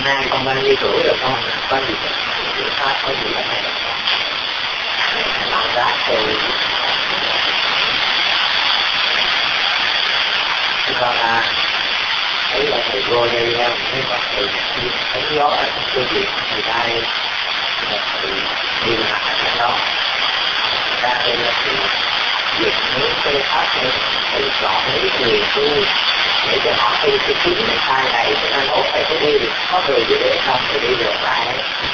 nay con bao nhiêu tuổi rồi con? Có gì có gì ở đây? Làm rác rồi. Con thấy là thầy cô đây mấy con thầy thấy gió ở cái việc thầy ra đây thầy đi lại ở đó ra đây là thầy dựng những cái pháp này thầy chọn mấy người tu để cho họ thi cái kiến này sai này cho nên ốp phải đi được có người chỉ để không thì đi được lại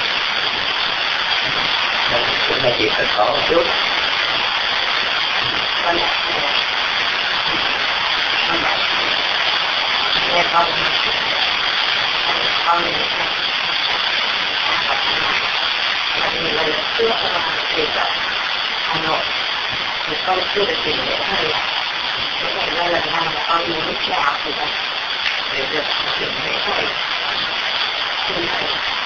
nên cũng là chuyện thật khổ một chút. Nghe con lần trước thì ở Hà Nội thì con chưa được tìm hiểu thầy thế này là lần này là con muốn chào thì để được tìm hiểu thầy xin thầy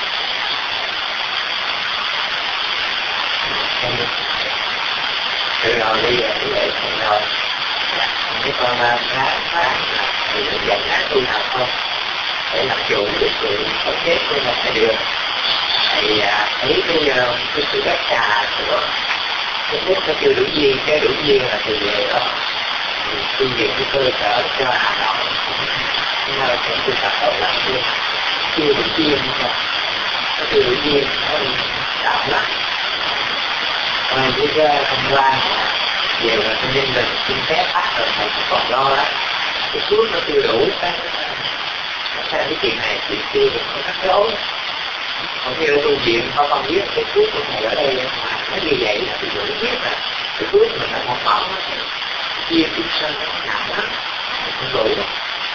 từ rồi bây giờ thì vậy thầy rồi cái con phá thì dành lại tu nào không để làm chủ được sự sắp xếp của mình là được. Thì thấy cái sự bất trà của cái nước nó chưa đủ duyên, cái đủ duyên là thì về đó thì xây dựng cái cơ sở cho Hà Nội nhưng mà cái cơ sở tốt lắm chưa đủ duyên nữa nó chưa đủ duyên nó đậm lắm. Còn cái thông quan về mà cho nên mình xin phép bắt rồi thầy cũng còn lo đó cái thuốc nó chưa đủ cái chuyện này chuyện kia thì không cắt lối. Còn khi ở tu viện họ còn biết cái thuốc của thầy ở đây mà nó như vậy là thì đủ biết là cái thuốc mình nó một mỏng chia tim sân nó nặng lắm không đủ đâu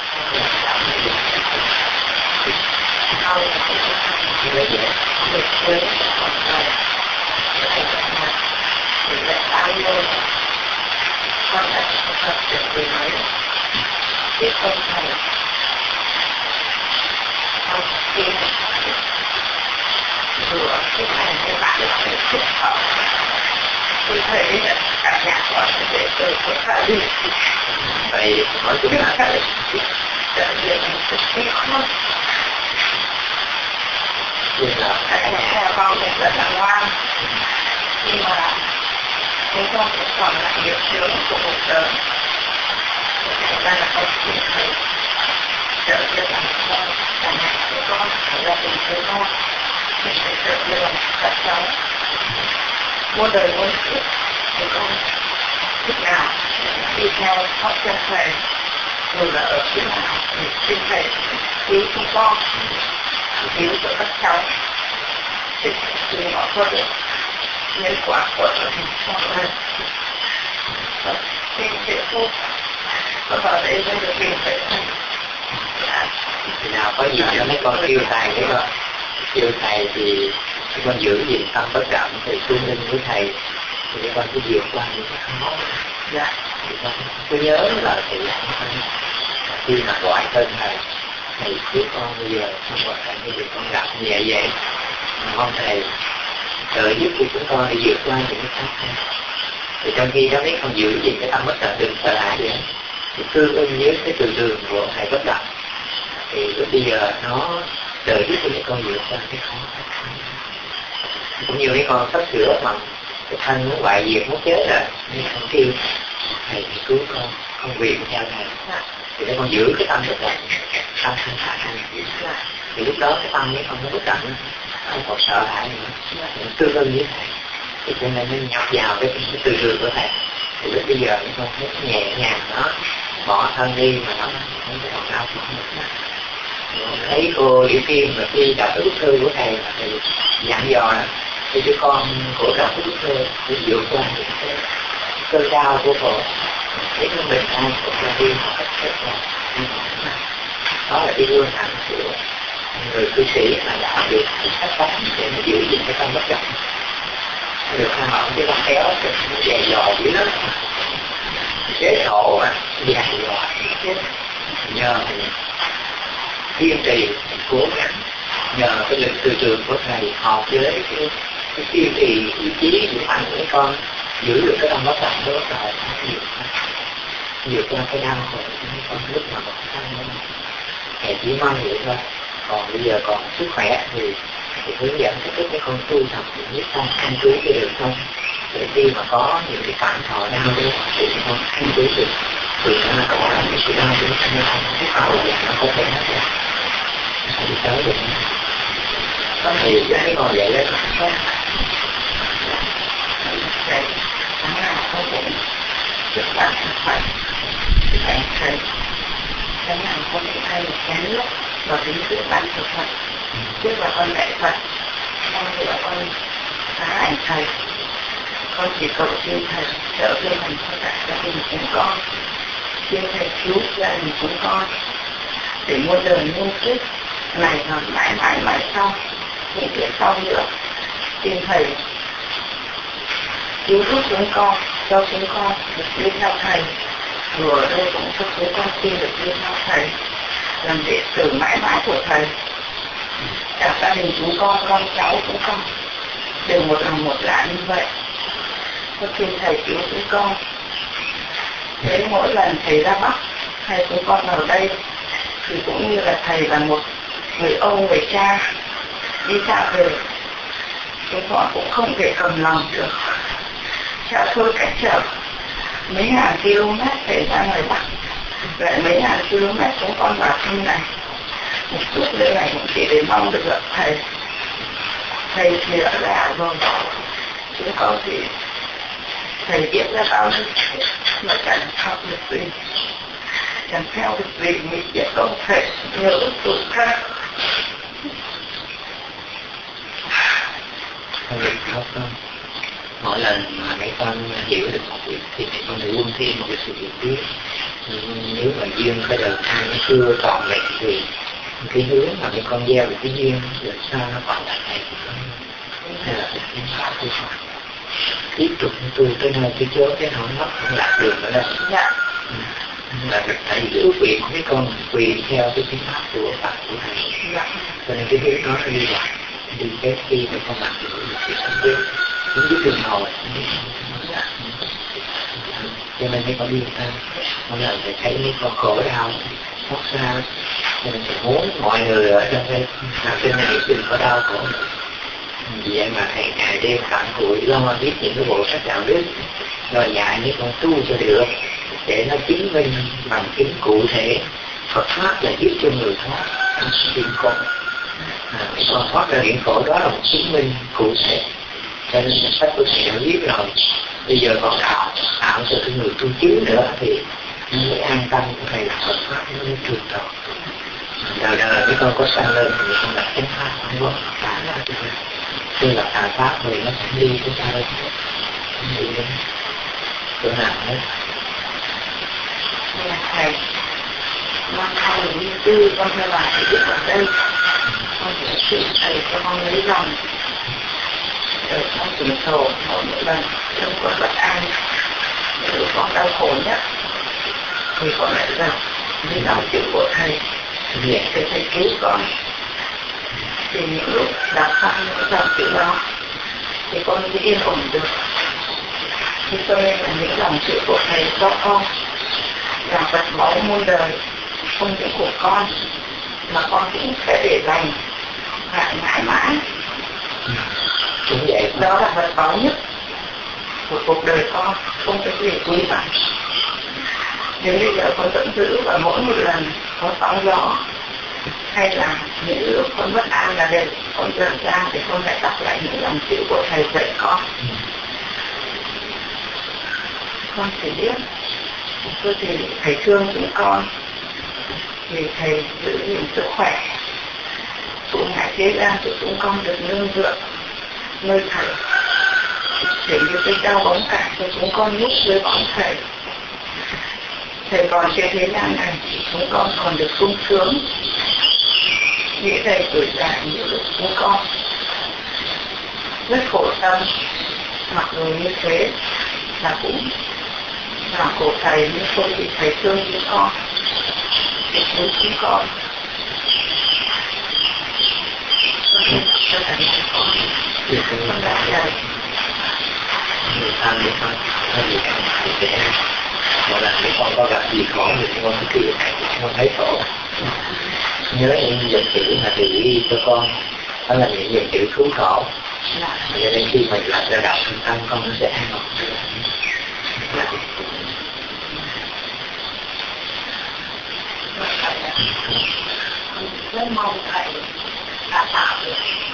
như vậy dễ được quên mình lại tăng lên con đã thật được gì mấy biết không thầy không tin vừa cái này cái bạn là cái thích hợp tôi thấy là cả nhà con để tôi có thể đi vậy nói chung là cái trở về thực tế không nhưng là cả nhà con thì rất là ngoan nhưng mà cái con cũng còn là yếu sướng của cuộc đời thành ra là con xin thầy trở về làm con cả nhà của con gia đình của con thì phải trở về làm các cháu muôn đời muôn kiếp thì con thích nào đi theo học chân thầy dù là ở phía nào thì xin thầy cứu chúng con cứu cho các cháu thì họ có được nhân quả của mình xong rồi xin chịu phúc con vào đây mới được tìm thấy thầy thì nào có gì cho mấy con kêu thầy đấy đó kêu thầy thì mấy con giữ gìn tâm bất động thì tương linh với thầy thì mấy con cứ vượt qua những cái khó dạ thì con cứ nhớ là thầy khi mà gọi tên thầy cứu con bây giờ không gọi thầy bây giờ con gặp như vậy mong thầy trợ giúp cho chúng con để vượt qua những cái khó khăn. Thì trong khi đó mấy con giữ gìn cái tâm bất động đừng sợ hãi vậy thì tương ưng với cái từ trường của thầy bất động thì lúc bây giờ nó trợ giúp cho mấy con vượt qua cái khó khăn. Cũng như mấy con sắp sửa mà cái thân muốn bại diệt muốn chết rồi mấy con kêu thầy cứu con quyền theo thầy thì mấy con giữ cái tâm bất động tâm thanh thản thì lúc đó cái tâm mấy con nó bất động không còn sợ hãi nữa tương ưng với thầy thì cho nên nó nhập vào cái từ trường của thầy thì lúc bây giờ mấy con thấy nhẹ nhàng nó bỏ thân đi mà nó không còn đau khổ. Thấy cô Liễu Kim và khi đọc cái bức thư của thầy là thầy dặn dò thì đứa con của đọc cái bức thư để vượt qua những cái cơn đau của cô để nó bình an của gia đình một cách rất là đó là cái gương hạnh của người cư sĩ mà đã được cách bác để mà giữ gìn cái tâm bất động được tham mộng cái con kéo nó dày dò dữ lắm chế độ mà dày dò nhờ kiên trì cố gắng nhờ cái lực từ trường của thầy hợp với cái kiên trì ý chí của mạnh của con giữ được cái tâm bất động đó rồi vượt qua cái đau khổ của con lúc mà còn thầy chỉ mong vậy thôi còn bây giờ còn sức khỏe thì hướng dẫn cho các con tu tập nhất tâm căn cứ cho được không, để khi mà có những cái phản thọ đau thì con căn cứ được thì nó còn là cái sự đau của nó không cái cầu nó không thể hết ra đi tới được. Có thì cái con vậy đấy thầy tháng nào con cũng được bạn phải thầy tháng nào con cũng thay một chén nước và kính cử bạn của Phật, trước là con lạy Phật, con nữa con phá ảnh thầy, con chỉ cầu xin thầy trợ cho mình cho cả gia đình chúng con, xin thầy cứu gia đình chúng con để muôn đời muôn kiếp này và mãi mãi mãi sau những kiếp sau nữa, xin thầy cứu giúp chúng con, cho chúng con được đi theo thầy, rồi ở đây cũng cho chúng con xin được đi theo thầy, làm đệ tử mãi mãi của thầy. Cả gia đình chúng con cháu chúng con đều một lòng một dạ như vậy. Con xin thầy cứu chúng con. Thế mỗi lần thầy ra Bắc hay chúng con ở đây thì cũng như là thầy là một người ông, người cha đi xa về, chúng con cũng không thể cầm lòng được. Cha thôi cách trở mấy ngàn km để ra ngoài Bắc, lại mấy ngàn km chúng con vào trong này, một chút nữa này cũng chỉ để mong được gặp thầy. Thầy thì đã già rồi, chúng con thì thầy biết ra bao nhiêu mà chẳng học được gì, chẳng theo được gì, mình chỉ có thể nhớ tụi khác. Không. Mỗi lần mà mấy con hiểu được một việc thì mấy con phải quân thêm một cái sự hiểu biết. Nếu mà duyên cái đời thai nó chưa trọn vẹn thì cái hướng mà mấy con gieo được cái duyên rồi sao nó còn lại này thì con hay là cái kiến pháp của Phật tiếp tục tu tới nơi tới chốn cái nó không lạc đường nữa đâu. Dạ. Là tại vì ước nguyện của mấy con tùy theo cái kiến pháp của Phật của thầy. Dạ. Cho nên cái hướng đó nó đi vào đi tới khi mấy con làm được cái sống biết cũng biết đường hồi. Cho nên mấy con đi ta mỗi lần phải thấy mấy con khổ đau xót xa, cho nên muốn mọi người ở trong đây trên này đừng có đau khổ. Vì vậy mà thầy ngày đêm cặn cụi lo viết những cái bộ sách đạo đức rồi dạy mấy con tu cho được, để nó chứng minh bằng chứng cụ thể Phật pháp là giúp cho người thoát điện khổ. Còn thoát ra điện khổ đó là một chứng minh cụ thể. Cho nên sách của thầy đã viết rồi, bây giờ còn đạo cho cái người tu chứng nữa thì mới an tâm của thầy là Phật pháp nó mới trường tồn. Đời đời mấy con có sanh lên thì con đặt chánh pháp không có phá ra được. Khi là tà pháp thì nó sẽ đi chúng ta đây, không đi đến chỗ nào hết. Thầy năm 2004 con theo bà thầy biết ở đây, con sẽ xin thầy cho con lấy lòng rồi con tỉnh thổ mỗi lần trong con bất an, nếu con đau khổ nhất thì con lại rằng lấy lòng chữ của thầy để thầy cứu con. Thì những lúc đọc xong những dòng chữ đó thì con mới yên ổn được. Thì cho nên là những dòng chữ của thầy cho con là vật báu muôn đời, không những của con mà con cũng sẽ để dành lại mãi mãi. Đúng vậy. Đó là vật báu nhất của cuộc đời con, không có gì quý bằng. Đến bây giờ con vẫn giữ, và mỗi một lần có sóng gió hay là những lúc con bất an là để con dở ra để con lại đọc lại những dòng chữ của thầy dạy con. Con chỉ biết cơ thể thầy thương chúng con thì thầy giữ gìn sức khỏe, phụ ngại thế gian cho chúng con được nương dựa nơi thầy, để như cái đau bóng cả cho chúng con núp dưới bóng thầy. Thầy còn trên thế gian này chúng con còn được sung sướng, nghĩ thầy tuổi già nhiều lúc chúng con rất khổ tâm, mặc dù như thế là cũng là của thầy, nhưng không vì thầy thương chúng con, với chúng con. Cho thầy con đã dạy người ta để con vì thầy sẽ mỗi lần mấy con có gặp gì khổ thì con cứ kêu thầy thì con thấy khổ. nhớ những dòng chữ mà từ bi cho con, đó là những dòng chữ cứu khổ. Cho nên khi mình làm ra đạo trung tâm con nó sẽ an ổn. Rất mong thầy đã tạo được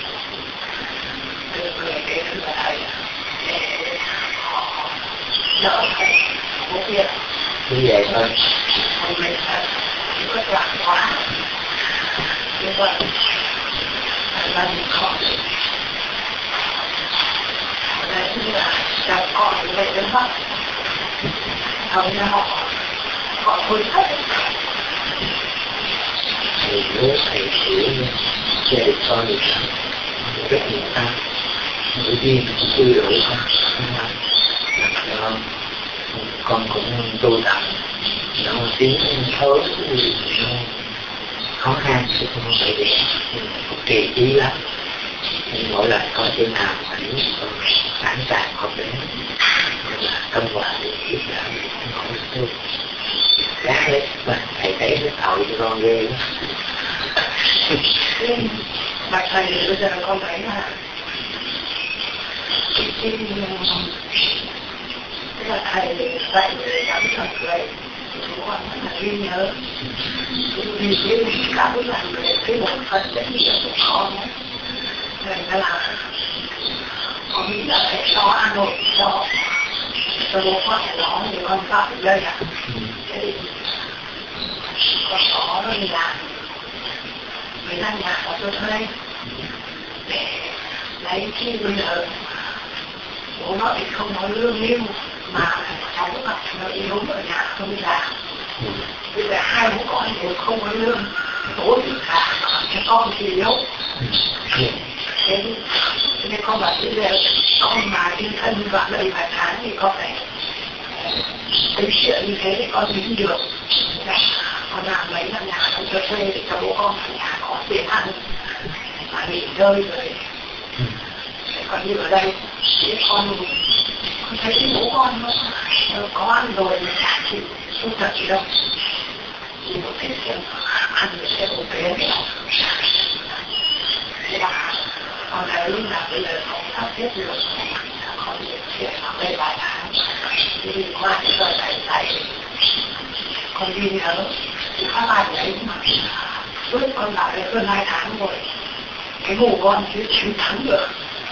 người đến với thầy để họ đỡ thầy có việc. Như vậy thôi. Còn mình phải vất vả quá. Như vậy là mình khó. Đấy như là chào con về đến mắt. Hầu như họ thôi hết. Thầy nhớ thầy hiểu gia đình con được rất nhiều ta bởi vì chưa đổi con cũng tu tập nó tiếng thối khó khăn chứ không phải để trì trí lắm. Nhưng mỗi lần có chỗ nào phải sẵn sàng học đến là công quả để giúp đỡ mỗi tu gác lấy mà thầy thấy nó tội cho con ghê lắm. Bạch thầy bây giờ con thấy là tức là thầy dạy cảm thật vậy con rất là ghi nhớ vì cái cảm là cái bộ phận rất nhiều của con ấy nên là con nghĩ là phải cho An Nội cho bố con phải nói thì con vào đây ạ. Thế thì con có đi làm 15 nhà của tôi thuê để lấy chi bây giờ bố nó thì không nói lương nhiêu mà cháu gặp nó yếu ở nhà không đi làm. Bây giờ hai bố con đều không có lương, bố thì cả cho con thì yếu. Thế nên con bảo bây giờ con mà đi thân vào đây vài tháng thì con phải tính chuyện như thế để con tính được. Con làm mấy năm nhà con cho thuê để cho bố con ở nhà có tiền ăn mà nghỉ ngơi rồi. Còn như ở đây thì con thấy cái bố con nó có ăn rồi mà chả chịu không thật gì đâu. Chỉ một cái tiền ăn rồi sẽ một cái đấy. Thế là con thấy là bây giờ con sắp xếp được con sẽ học đây vài tháng. Thì qua cái giờ thầy con ghi nhớ thì các bài đấy mà suốt con lại hơn 2 tháng rồi cái ngủ con chứ 9 tháng được.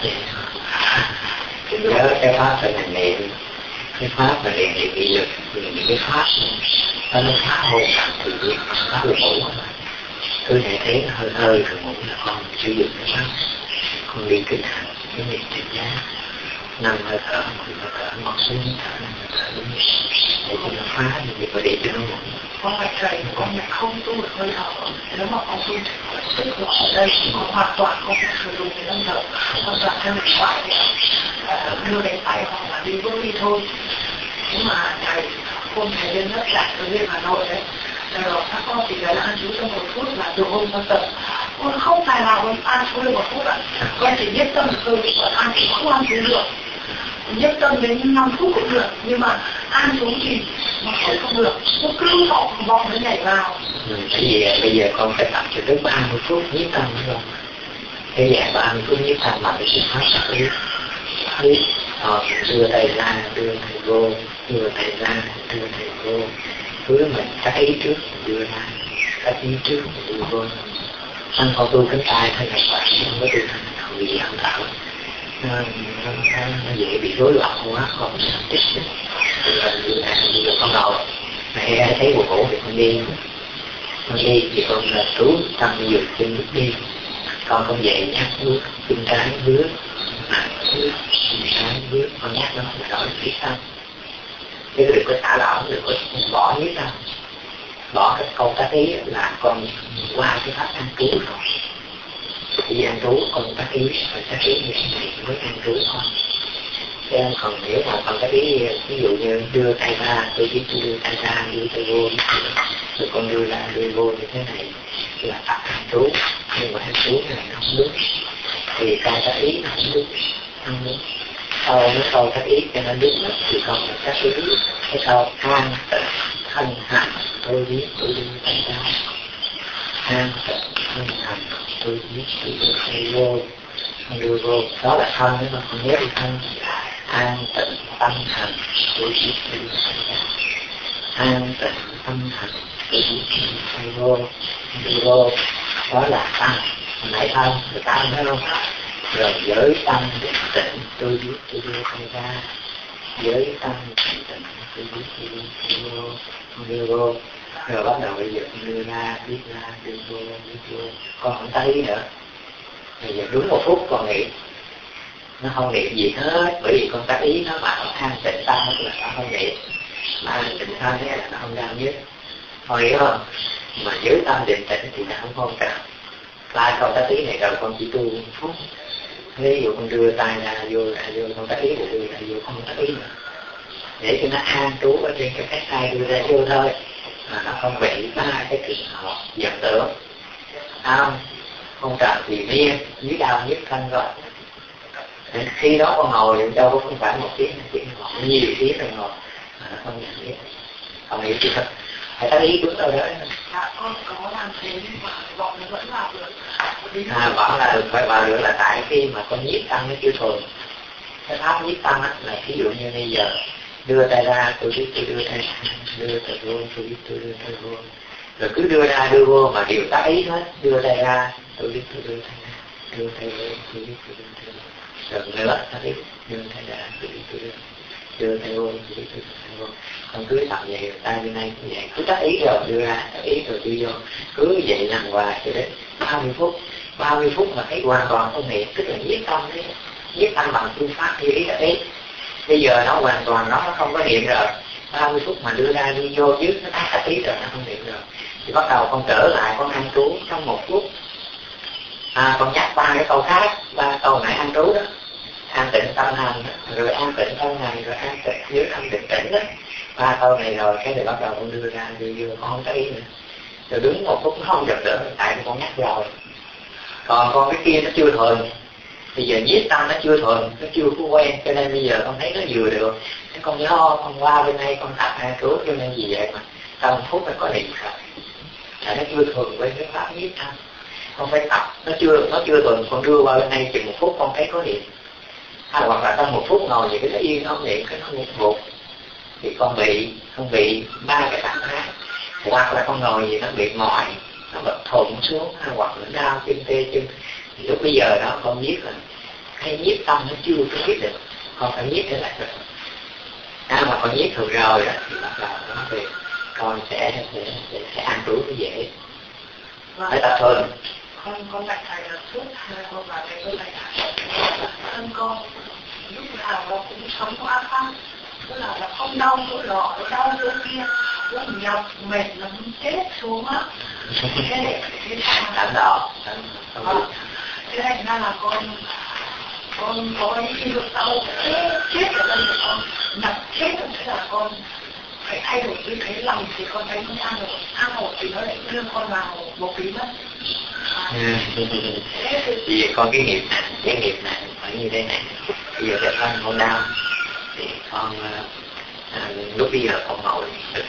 Nhớ cái pháp phải là niệm, cái pháp mà rèn luyện nghị lực, những cái pháp nó phá hồn tự nhiên, phá được ngủ. Cứ để thấy hơi hơi rồi ngủ là con sử dụng cái pháp. Con đi kinh hành, cái niệm tỉnh giá, 5 hơi thở, 10 hơi thở, 1 xuống thở, 5 hơi thở đúng rồi. Để cho nó phá, thì phải để cho nó ngủ. Con phải thầy, con lại không tu được hơi thở. Nếu mà con tu tức là ở đây con hoàn toàn không phải sử dụng cái hơi thở. Con toàn theo điện thoại để đưa đến tay hoặc là đi bước đi thôi. Nhưng mà thầy, hôm thầy lên lớp dạy ở bên Hà Nội đấy. Rồi các con chỉ cần ăn chú trong 1 phút là từ hôm con tập. Con không phải là con ăn chú trong 1 phút ạ. Con chỉ nhất tâm từ con ăn thì không ăn chú được. Nhất tâm đến 5 phút cũng được, nhưng mà ăn xuống thì nó không được, nó cứ vọng nó nhảy vào. Bây giờ con phải tập cho tới 30 phút nhất tâm rồi. Cái dạng 30 phút nhất tâm mà cái sự phát tập biết đưa tay ra, đưa tay vô, đưa tay ra, đưa tay vô. Cứ mình cắt ý trước, đưa ra, cắt ý trước, đưa vô. Anh con tu cánh tay thôi là vậy, không có tu thành hậu gì không tạo. Nó dễ bị rối loạn quá, con tích rồi con đầu mẹ thấy buồn ngủ thì con đi thì con là trú tâm dừng chân bước đi, con không dậy nhắc bước chân trái bước bước chân trái bước, con nhắc nó là đổi phía sau chứ đừng có xả lỏng, đừng có bỏ dưới đâu, bỏ cái câu tác ý là con qua cái pháp ăn trú rồi. Khi ăn trú con tác ý và tác ý như thế này mới ăn trú thôi. Còn nếu mà còn cái ví dụ như đưa tay ra, tôi chỉ đưa tay ra, đưa tay vô, rồi con đưa ra, đưa vô như thế này là tập ăn trú, nhưng mà ăn trú này nó không đúng, thì câu tác ý nó không đúng, không đúng. Sau nó câu tác ý cho nó đúng thì con phải tác ý, cái câu an, thân, hành, tôi biết, tay ra. an tịnh thân hành tôi biết tôi vô đưa vô đó là thân đấy mà không nhớ đi thân. An tịnh tâm hành tôi biết tôi an tịnh tâm hành tôi biết tôi vô đưa vô đó là tâm. Nãy thân người ta thấy không? Rồi giới tâm định tĩnh tôi biết tôi đưa tay ra, giới tâm định tĩnh tôi biết tôi đưa vô rồi bắt đầu bây giờ đưa ra biết vô. Con không thấy nữa. Bây giờ đúng 1 phút con nghĩ nó không niệm gì hết, bởi vì con tác ý nó mà nó an tịnh tâm là nó không niệm, mà an tịnh thân là nó không đau nhất. Con hiểu không? Mà giới tâm định tĩnh thì nó không quan trọng. Lại câu tác ý này rồi con chỉ tu 1 phút. Ví dụ con đưa tay ra vô con tác ý rồi đưa ra vô không tác ý nữa, để cho nó an trú ở trên cái tay đưa ra vô thôi, mà nó không bị 3 cái trường hợp giận tưởng. Không cần thì miên dưới đau nhất thân rồi. Khi đó con ngồi đâu có không phải 1 tiếng, 2 tiếng ngồi, nhiều tiếng rồi ngồi mà nó không nhận biết, không hiểu gì hết. Phải tác ý đúng đâu đó. Con có làm thế nhưng mà bọn nó vẫn vào được. Bảo là phải vào được là tại khi mà con nhiếp tâm nó chưa thuần. Cái pháp nhiếp tâm á là ví dụ như bây giờ đưa tay ra tôi biết tôi đưa tay ra, đưa tay vô tôi biết tôi đưa tay vô, rồi cứ đưa ra đưa vô mà đều tác ý hết. Đưa tay ra tôi biết tôi đưa tay ra, đưa tay vô tôi biết tôi đưa tay vô, rồi nữa tác ý đưa tay ra tôi biết tôi đưa tay vô tôi biết tôi đưa tay vô. Con cứ tập vậy, tay bên này cũng vậy, cứ tác ý rồi đưa ra, tác ý rồi đưa vô, cứ vậy làm hoài cho đến 30 phút. 30 phút mà thấy hoàn toàn không niệm, tức là nhiếp tâm đấy, nhiếp tâm bằng phương pháp như ý là ý. Bây giờ nó hoàn toàn nó không có niệm rồi, 30 phút mà đưa ra đi vô trước nó tác ý rồi nó không niệm rồi, thì bắt đầu con trở lại con ăn trú trong 1 phút. Con nhắc 3 cái câu khác, 3 câu nãy ăn trú đó, an tịnh tâm hành rồi an tịnh thân này rồi an tịnh dưới tâm định tĩnh đó. 3 câu này rồi cái này bắt đầu con đưa ra đưa vô, con không tác ý nữa. Rồi đứng 1 phút nó không được nữa, tại con nhắc rồi. Còn con cái kia nó chưa thuần, bây giờ nhiếp tâm nó chưa thuần, nó chưa có quen, cho nên bây giờ con thấy nó vừa được. Thế con nhớ con qua bên đây con tập an trú, cho nên vì vậy mà trong 1 phút nó có niệm rồi. Tại nó chưa thuần với cái pháp nhiếp tâm, con phải tập. Nó chưa thuần, con đưa qua bên đây chừng 1 phút con thấy có niệm. Hoặc là trong 1 phút ngồi vậy cái nó yên không niệm, cái nó ngủ gục thì con không bị 3 cái tạng khác. Hoặc là con ngồi vậy nó bị mỏi, nó bật thùng xuống, hoặc là đau chân tê chân, thì lúc bây giờ đó con biết là cái nhiếp tâm nó chưa có biết được, con phải nhiếp trở lại rồi. Mà con nhiếp thường rồi đó thì bắt đầu nó về con sẽ ăn trú nó dễ. Phải tập hơn. Con lại thầy là suốt 2 con vào đây con lại thân con lúc nào nó cũng sống có áp pháp, tức là không đau chỗ lọ, nó đau chỗ kia, nó nhọc mệt nó muốn chết xuống á. Thế Đậm đỏ. Thế thành ra là con có những khi lúc sau chết ở đây là con nằm chết, thế là con phải thay đổi tư thế lòng thì con thấy không ăn một thì nó lại đưa con vào một tí mất. Vì con cái nghiệp này phải như thế này. Bây giờ cái thân con đau thì con lúc bây giờ con ngồi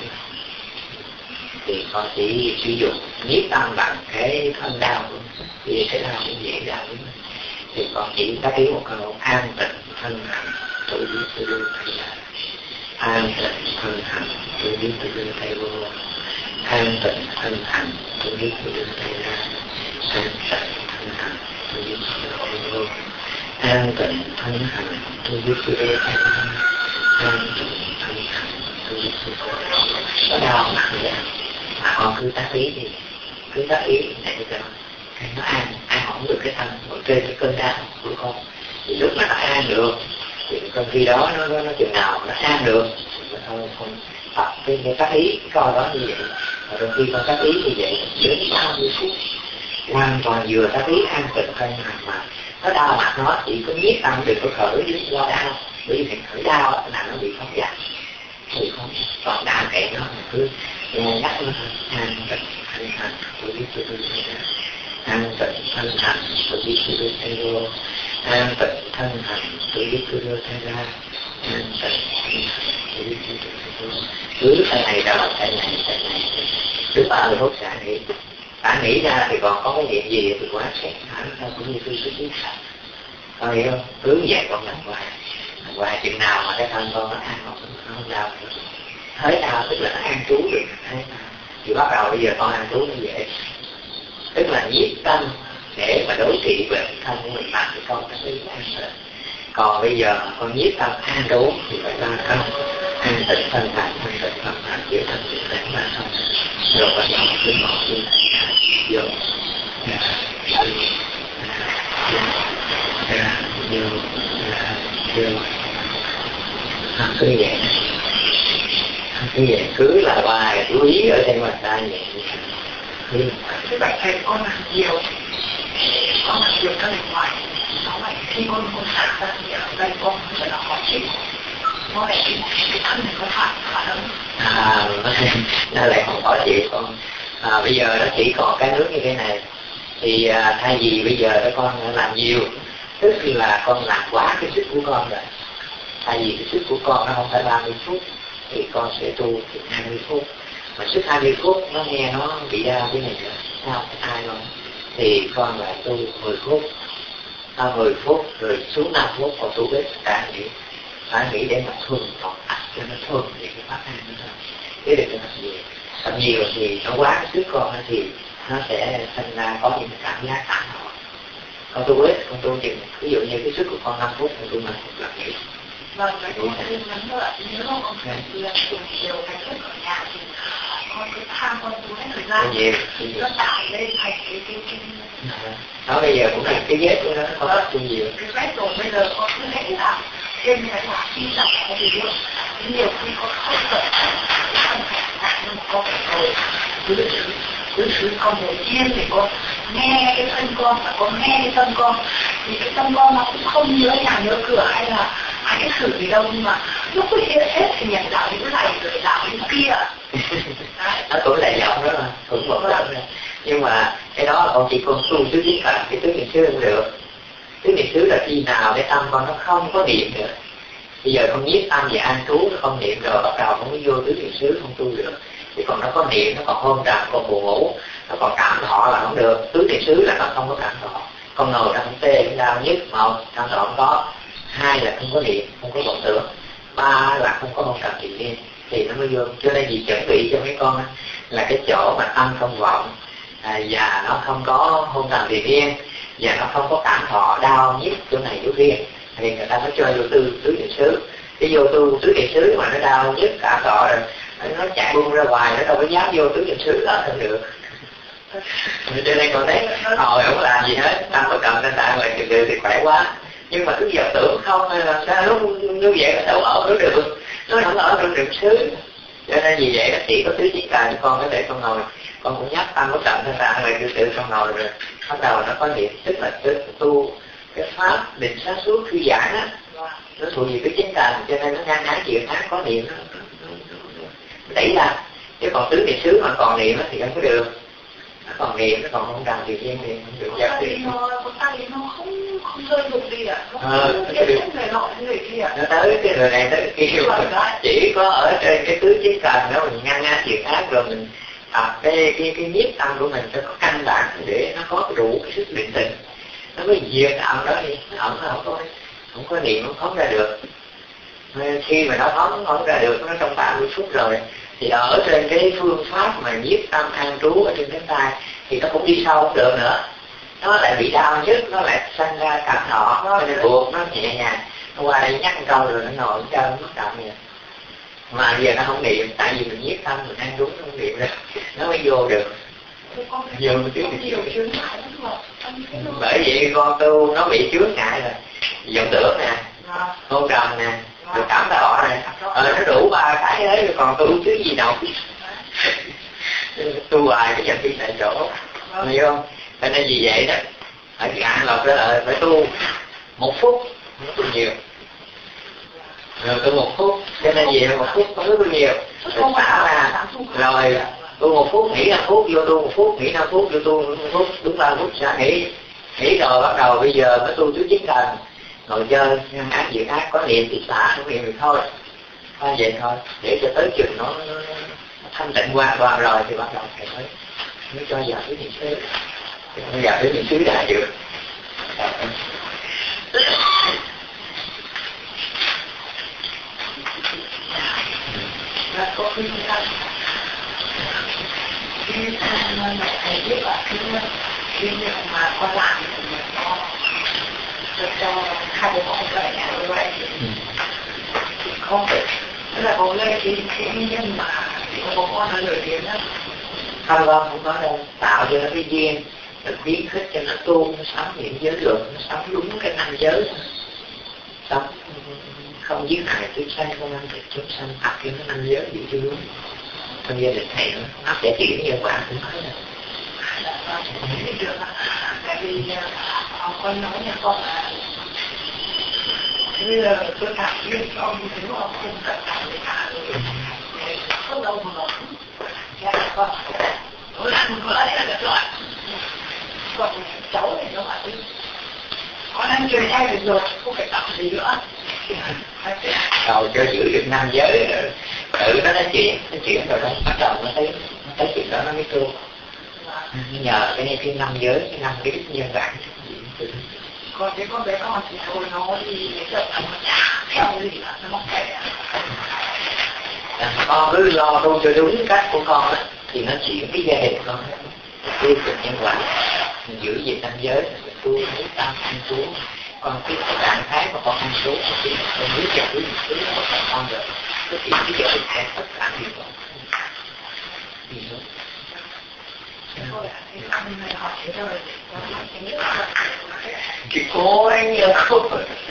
thì con chỉ sử dụng nhiếp tâm bằng cái thân đau, vì cái đau cũng dễ đau. Thì con chỉ tác ý một câu an tịnh thân hành tôi biết tôi đưa tay ra, an tịnh thân hành tôi biết tôi đưa tay vô, an tịnh thân hành tôi biết tôi đưa tay ra, an tịnh thân hành tôi biết tôi đưa tay vô, an tịnh thân hành tôi biết tôi đưa tay ra, an tịnh thân hành tôi biết tôi đưa tay ra. Nó đau nặng vậy mà con cứ tác ý đi, cứ tác ý để cho nó an ổn được cái thân ở trên cái cơn đau của con. Thì lúc mà nó an được thì con khi đó nó chừng nào nó an được thôi con tập cái tác ý cái coi đó như vậy. Và đôi khi con tác ý như vậy đến 30 phút hoàn toàn vừa tác ý an tịnh thân hành mà nó đau mặt nó chỉ có nhiếp tâm đừng có khởi đến do đau, bởi vì khởi đau là nó bị không dặn thì không còn đau kệ nó cứ nhắc nó an tịnh thân hành tôi biết tôi an tịnh thân hành tôi biết tôi đưa tay vô, an tịnh thân hành tôi biết tôi đưa tay ra, an tịnh thân hành tôi biết tôi đưa tay vô. Cứ tay này rồi tay này cứ 30 phút xả đi. bạn nghĩ ra thì còn có cái chuyện gì thì quá sẽ hẳn thôi, cũng như tôi biết sạch. Con hiểu không? Cứ vậy con làm hoài chừng nào mà cái thân con nó an nó không đau nữa. Thấy đau tức là nó an trú được. Thì bắt đầu bây giờ con an trú nó dễ. Tức là nhiếp tâm để mà đối trị về thân của mình bằng thì con nó mới an rồi. Còn bây giờ con nhiếp tâm an trú thì phải ra thân, an tịnh thân thành, an tịnh thân thành, chữa thân chữa tánh mà không. Rồi bắt đầu cứ ngọt như này, vô, cứ vậy cứ là hoài chú ý ở trên bàn tay vậy. Cái bài thầy con làm nhiều cái này ngoài nó lại khi con xả ra thì ở đây con rất là khó chịu, nó lại cái thân này nó phản ứng nó lại không khó chịu con. Bây giờ nó chỉ còn cái nước như thế này thì thay vì bây giờ đó con làm nhiều, tức là con làm quá cái sức của con rồi. Thay vì cái sức của con nó không phải 30 phút thì con sẽ tu thì 20 phút. Mà sức 20 phút nó nghe nó bị đau cái này nữa, sao ai không? Thì con lại tu 10 phút, 10 phút rồi xuống 5 phút còn tu hết cả nghĩ. Phải nghĩ để mà thuần còn ắt cho nó thuần thì cái pháp an nó thôi. Thế được nó nhiều. Còn nhiều thì nó quá cái sức con thì nó sẽ sinh ra có những cảm giác tạm họ. Con tu hết, con tu chừng ví dụ như cái sức của con 5 phút con tu 5 phút là nghỉ. Vâng, cái con thêm ngắn nữa, nếu mà con phải cùng chiều thành thức ở nhà thì con cứ tham con tu hết thời gian, nó tạo lên thành cái nó bây giờ cũng là cái ghét của nó không có tu nhiều. Cái ghét rồi bây giờ con cứ nghĩ là thêm cái là khi đọc cái gì nữa, nhiều khi con không cẩn thận, không phải ngại nhưng mà con phải rồi cứ xử con đầu tiên thì con nghe cái thân con và con nghe cái tâm con, thì cái tâm con nó cũng không nhớ nhà nhớ cửa hay là cái xử gì đâu, nhưng mà lúc cứ hiện hết thì nhận đạo những này rồi đạo những kia. Nó cũng là giọng đó mà, cũng một lần rồi. Nhưng mà cái đó là con chỉ con tu chứ chỉ cần cái tứ niệm xứ không được. Tứ niệm xứ là khi nào cái tâm con nó không có niệm nữa. Bây giờ con nhiếp tâm về an trú nó không niệm rồi, bắt đầu không có vô tứ niệm xứ không tu được. Thì còn nó có niệm, nó còn hôn trầm, còn buồn ngủ, nó còn cảm thọ là không được. Tứ niệm xứ là nó không có cảm thọ. Con ngồi ra không tê, không đau nhất, một cảm thọ không có. Hai là không có niệm, không có vọng tưởng. Ba là không có hôn trầm thiền liên thì nó mới vô. Cho nên gì chuẩn bị cho mấy con là cái chỗ mà tâm không vọng, và nó không có hôn trầm thiền liên, và nó không có cảm thọ đau nhất chỗ này chỗ kia, thì người ta mới cho vô tứ niệm xứ. Cái vô tu tứ niệm xứ mà nó đau nhất cảm thọ rồi nó chạy buông ra ngoài, nó đâu có dám vô tứ niệm xứ đó không được. Cho nên con thấy hồi không làm gì hết, tâm có cầm lên tại ngoài từ từ thì khỏe quá. Nhưng mà cứ giờ tưởng không làm sao lúc như vậy nó đâu ở nó được, nó không ở trong niệm xứ. Cho nên vì vậy nó chỉ có tứ chỉ cần con có thể con ngồi, con cũng nhắc tâm có cầm lên tại ngoài từ từ con ngồi rồi bắt đầu nó có niệm, tức là tu cái pháp định sát suốt thư giãn á, nó thuộc về cái chính cần, cho nên nó ngang ngán chuyện khác có niệm nó đẩy ra. Chứ còn tứ niệm xứ mà còn niệm thì không có được. Nó còn niệm, nó còn không làm việc riêng thì không được giác được. Con tay nó không rơi rụng đi ạ, nó không biết người nọ người kia. Nó tới cái người này tới cái kia, chỉ có ở trên cái tứ chính cần đó mình ngăn ngăn chuyện khác rồi mình tập cái nhiếp tâm của mình cho có căn bản để nó có đủ cái sức định tĩnh. Nó mới diệt cái ẩn đó đi, ẩn nó không có niệm, không phóng ra được. Khi mà nó phóng ra được, nó trong 30 phút rồi thì ở trên cái phương pháp mà nhiếp tâm an trú ở trên cánh tay thì nó cũng đi sâu không được nữa, nó lại bị đau nhất, nó lại sanh ra cảm thọ, nó lại buộc nó nhẹ nhàng. Nó qua đây nhắc một câu rồi nó ngồi chơi mất động vậy. Mà giờ nó không niệm, tại vì mình nhiếp tâm mình an trú nó không niệm được, nó mới vô được. Vô chứ bởi vậy con tu nó bị chướng ngại rồi, vọng tưởng nè, hôn trầm nè, rồi cảm thọ nè, nó đủ 3 cái đấy rồi còn tu chứ gì đâu. Tu hoài cái dần đi tại chỗ, hiểu không? Cho nên vì vậy đó, ở gạn lọc đó là phải tu 1 phút, không tu nhiều. Rồi tu 1 phút, cho nên vì 1 phút không có tu nhiều. Rồi xả ra, rồi tu 1 phút, nghỉ 5 phút, vô tu 1 phút, nghỉ 5 phút, vô tu 1 phút, đúng 3 phút xả nghỉ rồi bắt đầu bây giờ mới tu tứ chính cần. Ngồi chơi, ác việc ác, có niệm thì xả, không niệm thì thôi. Vậy thôi, để cho tới chừng nó thanh tịnh hoàn toàn rồi thì bắt đầu thầy mới mới cho vào cái những thứ, không vào cái những thứ đã được. Là có cái mà thầy biết là cái mà con làm mà cho hai bố con về nhà như vậy thì con tức là bố lên cái nhân mà bố con nó nổi tiếng đó. Không con không có đâu, tạo cho nó cái duyên, được biến khích cho nó tu, nó sống những giới luật, nó sống đúng cái năm giới, sống không giết hại chúng sanh, không ăn thịt chúng sanh, học cái năm giới gì chứ đúng. Trong gia đình thầy nó áp giải chuyển nhân quả cũng nói là được. Tại vì con nói nhà con là bây giờ tôi thẳng với ông như thế mà không cẩn thận để cả rồi không đâu mà nó con tôi ăn bữa đấy là được rồi. Còn cháu này nó bảo con ăn chơi thay được rồi, không phải tập gì nữa. đầu cho giữ được năm giới tự nó nói chuyện rồi đó, bắt đầu nó thấy chuyện đó nó mới tu. Nhờ cái năm giới, cái năm cái đức nhân bản. Còn cái con bé con thì thôi nó đi chợ nó chả theo gì cả, nó mong kệ. Con cứ lo tu cho đúng cách của con đó, thì nó chuyển cái gia đình con tu được nhân quả, mình giữ gìn năm giới, mình tu mấy tam ăn xuống. Còn cái trạng thái mà con ăn xuống thì con biết cho thứ một thứ của con rồi, cái chuyện cái gia đình sẽ tất cả điều đó. Chị cố anh nhiều không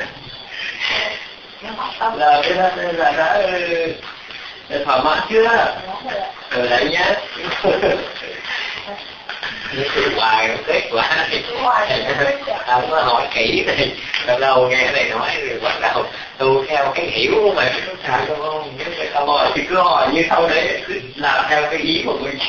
là cái đó là đã thỏa mãn chưa rồi lại nhé những cái hoài kết quả không có hỏi kỹ thì lâu lâu nghe này nói rồi bắt đầu tu theo cái hiểu của mình không nếu cái câu hỏi thì cứ hỏi như sau đấy cứ làm theo cái ý của mình.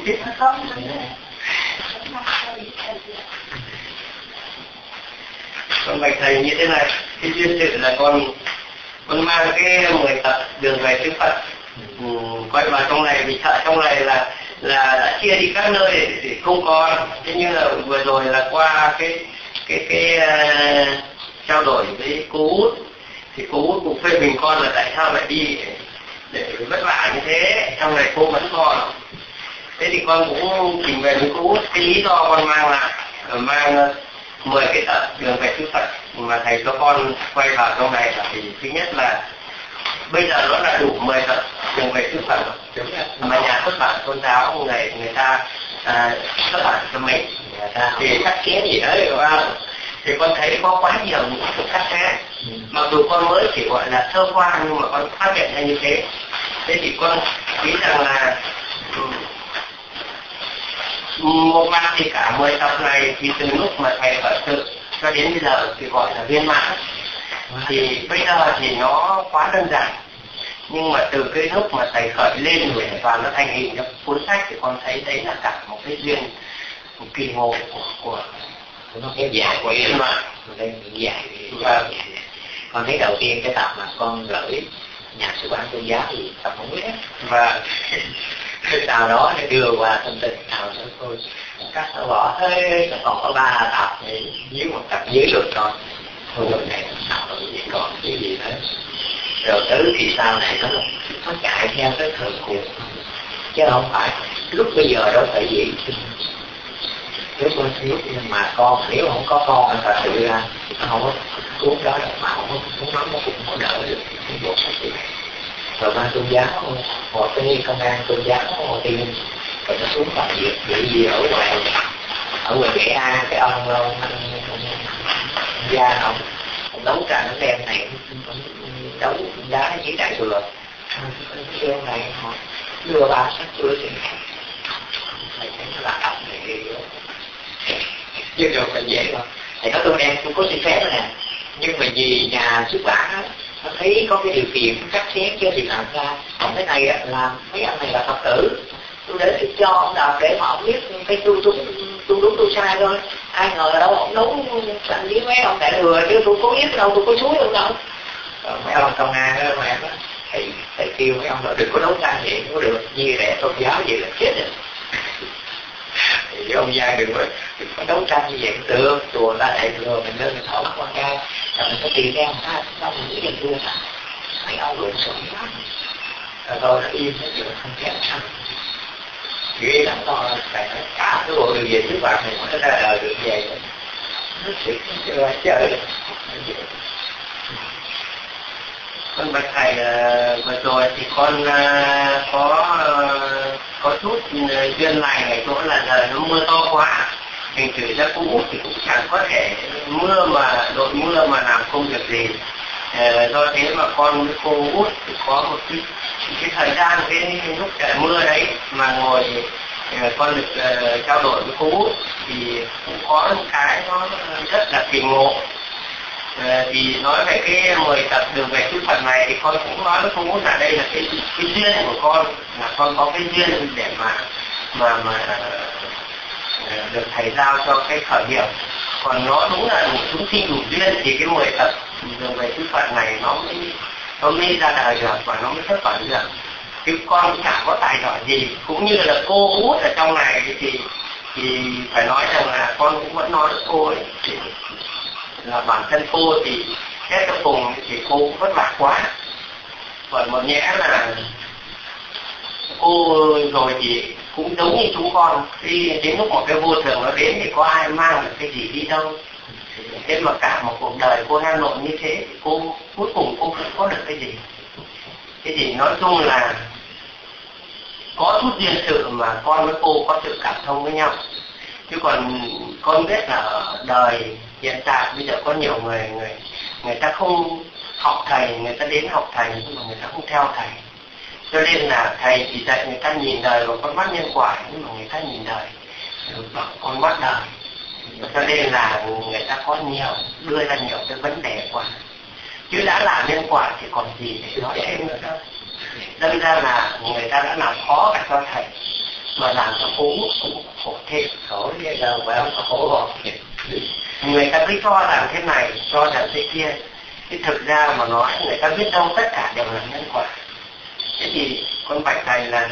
Con bạch thầy như thế này, cái duyên sự là con mang cái 10 tập đường về chư Phật quay vào trong này, vì sợ trong này là đã chia đi các nơi để không còn. Thế nhưng là vừa rồi là qua cái trao đổi với cô Út, thì cô Út cũng phê bình con là tại sao lại đi để vất vả như thế, trong này cô vẫn còn. Thế thì con cũng trình bày với cô Út cái lý do con mang 10 cái tập đường về chư Phật mà thầy cho con quay vào trong này là thì thứ nhất là bây giờ nó là đủ 10 tập đường về chư Phật mà nhà xuất bản tôn giáo người ta xuất bản cho mấy thì cắt xé gì đó rồi không? Thì con thấy có quá nhiều những sự cắt xé, mặc dù con mới chỉ gọi là sơ qua nhưng mà con phát hiện ra như thế. Thế thì con nghĩ rằng là một mặt thì cả 10 tập này thì từ lúc mà thầy khởi sự cho đến bây giờ thì gọi là viên mãn, thì bây giờ thì nó quá đơn giản, nhưng mà từ cái lúc mà thầy khởi lên rồi và nó thành hình trong cuốn sách thì con thấy đấy là cả một cái duyên một kỳ ngộ của nó kéo dài của viên mãn. đây dài con thấy đầu tiên cái tập mà con gửi nhà xuất bản tôn giáo thì tập không biết và sau đó để đưa qua thông tin nào nữa thôi các nó bỏ thế nó còn có 3 tập thì dưới một tập dưới được thôi lúc này sao nó gì còn cái gì nữa rồi tới thì sau này nó chạy theo cái thời cuộc chứ không phải lúc bây giờ đâu phải gì lúc mà con nếu không có con thật sự ra nó không có cuốn đó đâu mà không có nó cũng có đỡ được cái bộ sách gì. Rồi ban tôn giáo một cái công an tôn giáo một tiên rồi nó xuống làm việc gì ở ngoài Nghệ An cái ông gia ông đấu tranh đem này đấu đá với đại thừa cái này họ đưa 3 sách chưa thì thầy thấy nó là đọc này chứ đâu phải dễ đâu. Thầy nói tôi đem tôi có xin phép nè nhưng mà vì nhà xuất bản á nó thấy có cái điều kiện cắt xén chứ thì làm ra còn cái này á là mấy anh này là Phật tử tôi để tôi cho ông đọc để mà ông biết cái tôi đúng tôi sai thôi ai ngờ đâu ông đúng thành với mấy ông đại thừa chứ tôi có biết đâu tôi có suối đâu đâu. Rồi mấy ông công an đó mà thầy kêu mấy ông đó đừng có đấu tranh vậy không có được như rẻ tôn giáo vậy là chết rồi. thì ông Giang đừng có đấu tranh như vậy được, chùa ta lại thừa mình lên mình thổi con trai rồi mình có tiền ra ha, đâu mình nghĩ đừng đưa ta mấy ông lộn xộn lắm rồi thôi nó im nó chịu không kém ăn ghê lắm to phải cả cái bộ đường về trước bạn này nó ra đời được về nó sẽ chơi con bạch thầy vừa rồi thì con có chút duyên lành ở chỗ là giờ nó mưa to quá, thành thử ra cũng út thì cũng chẳng có thể đội mưa mà làm công việc gì. Do thế mà con với cô út thì có một cái thời gian cái lúc trời mưa đấy mà ngồi con được trao đổi với cô út thì cũng có một cái nó rất là kỳ ngộ. Thì nói về cái 10 tập đường về chư Phật này thì con cũng nói với cô út là đây là cái duyên của con, là con có cái duyên để mà được thầy giao cho cái khởi nghiệp. Còn nó đúng là một chúng sinh đủ duyên thì cái 10 tập đường về chư Phật này nó mới ra đời được và nó mới xuất bản được. Chứ con cũng chẳng có tài giỏi gì, cũng như là cô út ở trong này thì phải nói rằng là con cũng vẫn nói với cô ấy là bản thân cô thì xét cho cùng thì cô cũng vất vả quá. Còn một nhẽ là cô rồi thì cũng giống như chúng con, khi đến lúc một cái vô thường nó đến thì có ai mang được cái gì đi đâu. Thế mà cả một cuộc đời cô lan lộn như thế thì cô cuối cùng cô không có được cái gì. Cái gì nói chung là có chút duyên sự mà con với cô có sự cảm thông với nhau. Chứ còn con biết là ở đời hiện tại bây giờ có nhiều người ta không học thầy, người ta đến học thầy nhưng mà người ta không theo thầy. Cho nên là thầy chỉ dạy người ta nhìn đời bằng con mắt nhân quả, nhưng mà người ta nhìn đời bằng con mắt đời. Cho nên là người ta có đưa ra nhiều cái vấn đề quá. Chứ đã làm nhân quả thì còn gì để nói thêm nữa đâu. Đâm ra là người ta đã làm khó cả cho thầy, mà làm cho cô cũng khổ thêm. Khổ vậy đâu phải không khổ hồn. Người ta cứ cho rằng thế này, cho rằng thế kia. Thì thực ra mà nói người ta biết đâu tất cả đều là nhân quả. Thế thì con bạch thầy là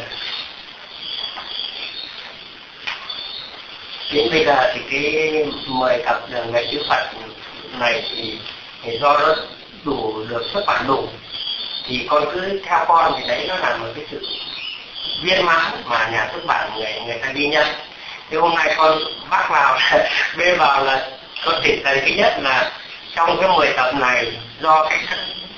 đến bây giờ thì cái 10 tập đường về chư Phật này thì do nó đủ được xuất bản đủ thì con cứ theo con, thì đấy nó là một cái sự viên mãn mà nhà xuất bản người ta ghi nhận. Thì hôm nay con bắt vào bê vào là có thể thấy thứ nhất là trong cái 10 tập này do cái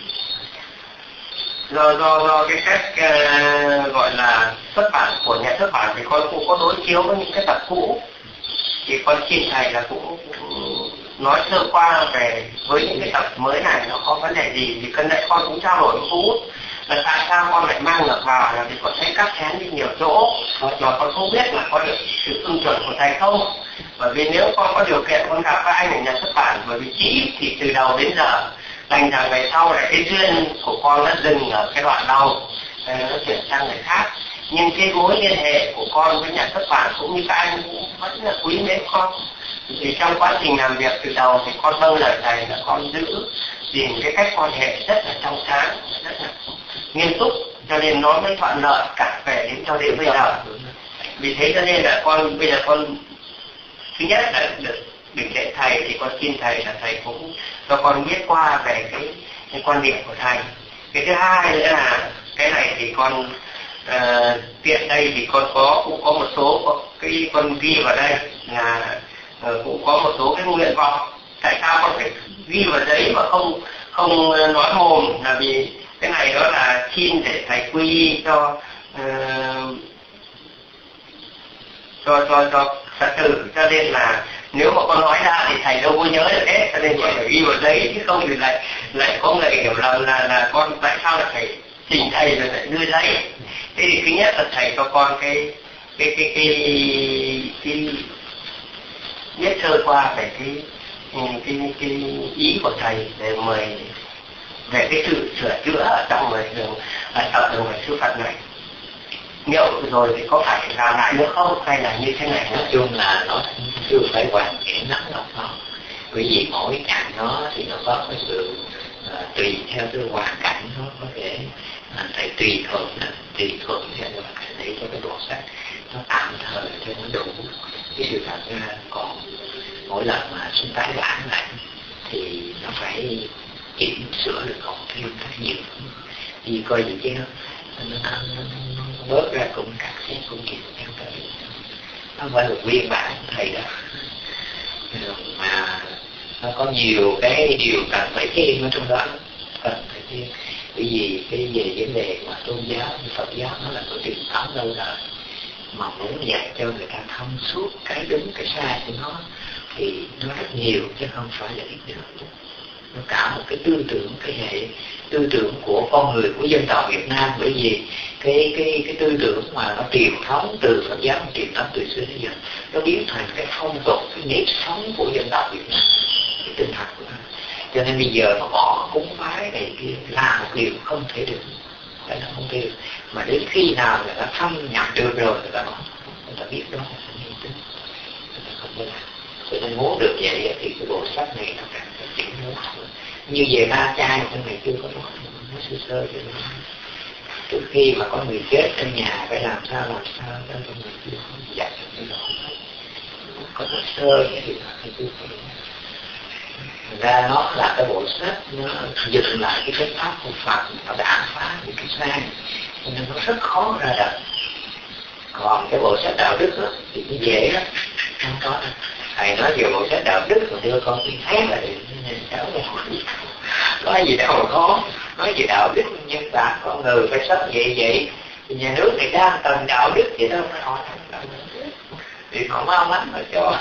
cách gọi là xuất bản của nhà xuất bản thì con cũng có đối chiếu với những cái tập cũ. Thì con xin thầy là cũng nói sơ qua về với những cái tập mới này nó có vấn đề gì, thì cân nãy con cũng trao đổi với cô là tại sao con lại mang ngược vào, là vì con thấy cắt xén đi nhiều chỗ mà con không biết là có được sự ưng chuẩn của thầy không. Bởi vì nếu con có điều kiện con gặp các anh ở nhà xuất bản, bởi vì chỉ thì từ đầu đến giờ thành ra về sau lại cái duyên của con nó dừng ở cái đoạn đầu, nó chuyển sang người khác. Nhưng cái mối liên hệ của con với nhà xuất bản cũng như các anh cũng vẫn là quý mến con. Thì trong quá trình làm việc từ đầu thì con vâng lời thầy là con tìm cái cách quan hệ rất là trong sáng, rất là nghiêm túc, cho nên nó mới thuận lợi cả về đến cho đến bây giờ. Vì thế cho nên là con bây giờ con thứ nhất là được lễ thầy thì con xin thầy là thầy cũng cho con biết qua về cái quan điểm của thầy. Cái thứ hai nữa là cái này thì con tiện đây thì con cũng có một số cái con ghi vào đây là cũng có một số cái nguyện vọng. Tại sao con phải ghi vào giấy mà không nói mồm, là vì cái này đó là xin để thầy quy y cho Phật tử, cho nên là nếu mà con nói ra thì thầy đâu có nhớ được hết, cho nên con phải ghi vào giấy, chứ không thì lại có người hiểu lầm là con tại sao lại phải trình thầy rồi lại đưa giấy. Thế thì thứ nhất là thầy cho con cái biết sơ qua về cái ý của thầy về cái sự sửa chữa ở trong tập đường về sư Phật này. Liệu rồi thì có phải làm lại nữa không, hay là như thế này? Nói chung là nó chưa phải hoàn chỉnh lắm đâu. Bởi vì mỗi cạnh nó thì nó có cái sự tùy theo cái hoàn cảnh nó có thể phải tùy thuận theo hoàn cảnh để cho cái bộ sách nó tạm thời cho nó đủ. Cái sự thật ra còn mỗi lần mà xin tái bản lại thì nó phải chỉnh sửa được còn thêm rất nhiều, vì coi gì chứ nó bớt ra cũng cắt xét cũng kịp theo cái nó phải là nguyên bản thầy đó, mà nó có nhiều cái điều cần phải thêm ở trong đó, cần phải thêm. Bởi vì cái về vấn đề mà tôn giáo như Phật giáo nó là một truyền thống lâu đời, mà muốn dạy cho người ta thông suốt cái đúng cái sai của nó thì nó rất nhiều chứ không phải là ít được. Nó cả một cái tư tưởng, cái hệ tư tưởng của con người, của dân tộc Việt Nam. Bởi vì cái tư tưởng mà nó truyền thống từ Phật giáo, truyền thống từ xưa đến giờ, nó biến thành cái phong tục, cái nếp sống của dân tộc Việt Nam, cái tinh thần của nó. Cho nên bây giờ nó bỏ cúng bái này kia là một điều không thể được, phải là không thể được. Mà đến khi nào người ta thâm nhập được rồi, người ta biết đó là niềm tin, người ta không có làm. Cho nên muốn được vậy thì cái bộ sách này nó càng phải chỉnh hóa. Như về ma chay trong này chưa có nó sơ sơ cho nó. Trước khi mà có người chết trong nhà phải làm sao cho trong người chưa có dạy cái đó. Có nó sơ cái điều đó thì chưa có. Thành ra nó là cái bộ sách nó dựng lại cái chánh pháp của Phật, nó đản phá những cái sai, cho nên nó rất khó ra đời. Còn cái bộ sách đạo đức đó, thì nó dễ lắm, không có đâu. Thầy nói về bộ sách đạo đức mà đưa con đi thấy là được, nên cháu nói gì đâu mà khó. Nói về đạo đức nhân bản con người phải sống vậy thì nhà nước này đang cần đạo đức vậy đâu mà họ không đạo đức thì họ mau lắm mà cho.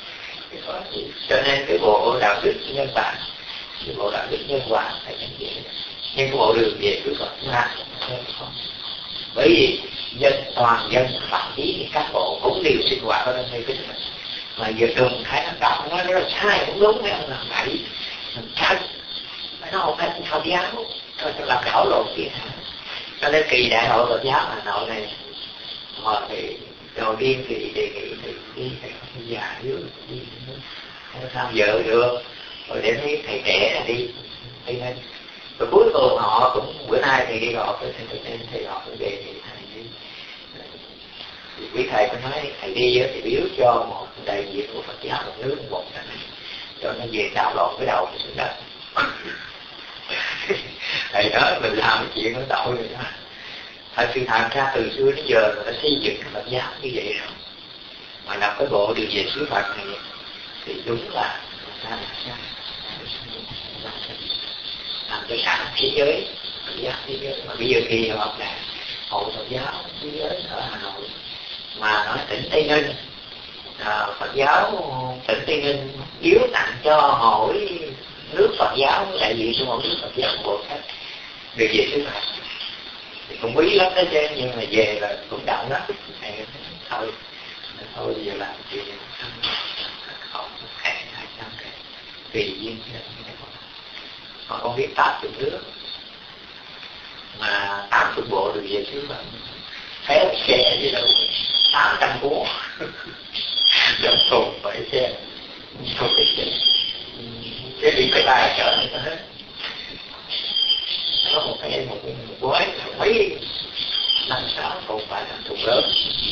Cho nên cái bộ đạo đức nhân bản, cái bộ đạo đức nhân quả phải nhân vậy. Nhưng cái bộ đường về của Phật là không. Bởi vì toàn dân phạm ý thì các bộ cũng đều sinh hoạt ở trong đây cái này. Mà giờ đừng thấy nó đọc nó là sai cũng đúng, mấy ông làm bậy mình sai, nó không phải Phật giáo thôi, cho làm đảo lộn kia. Cho nên kỳ đại hội Phật giáo Hà Nội này họ thì đầu tiên thì đề nghị thì đi thầy già dưới đi không sao vợ được, rồi để thấy thầy trẻ là đi lên. Rồi cuối cùng họ cũng bữa nay thì đi họp với thầy họ cũng đề nghị thầy đi. Thì quý thầy có nói thầy đi thì biếu cho một đại diện của Phật giáo một nước một này cho nó về đảo lộn cái đầu của đất. Thầy nói mình làm cái chuyện nó tội rồi đó. Thật sự thành ra từ xưa đến giờ người ta xây dựng cái Phật giáo như vậy rồi, mà làm cái bộ điều về xứ Phật này thì đúng là sai, làm cho cả thế giới Phật giáo thế giới. Mà bây giờ khi họ là hội Phật giáo thế giới ở Hà Nội mà nói tỉnh Tây Ninh, Phật giáo tỉnh Tây Ninh biếu tặng cho mỗi nước Phật giáo, đại diện cho mỗi nước Phật giáo một bộ sách điều về xứ Phật thì cũng quý lắm đó chứ, nhưng mà về là cũng động lắm. Thôi giờ làm chuyện không hẹn 200 cái tùy duyên chứ. Mà con biết 80 nước mà 80 bộ được về xứ Phật, phép xe với đâu 800 cuốn dòng thùng phải xe không phải xe cái đi phải tài trợ nó hết. Có một gói mấy 5-6 còn phải là thùng lớn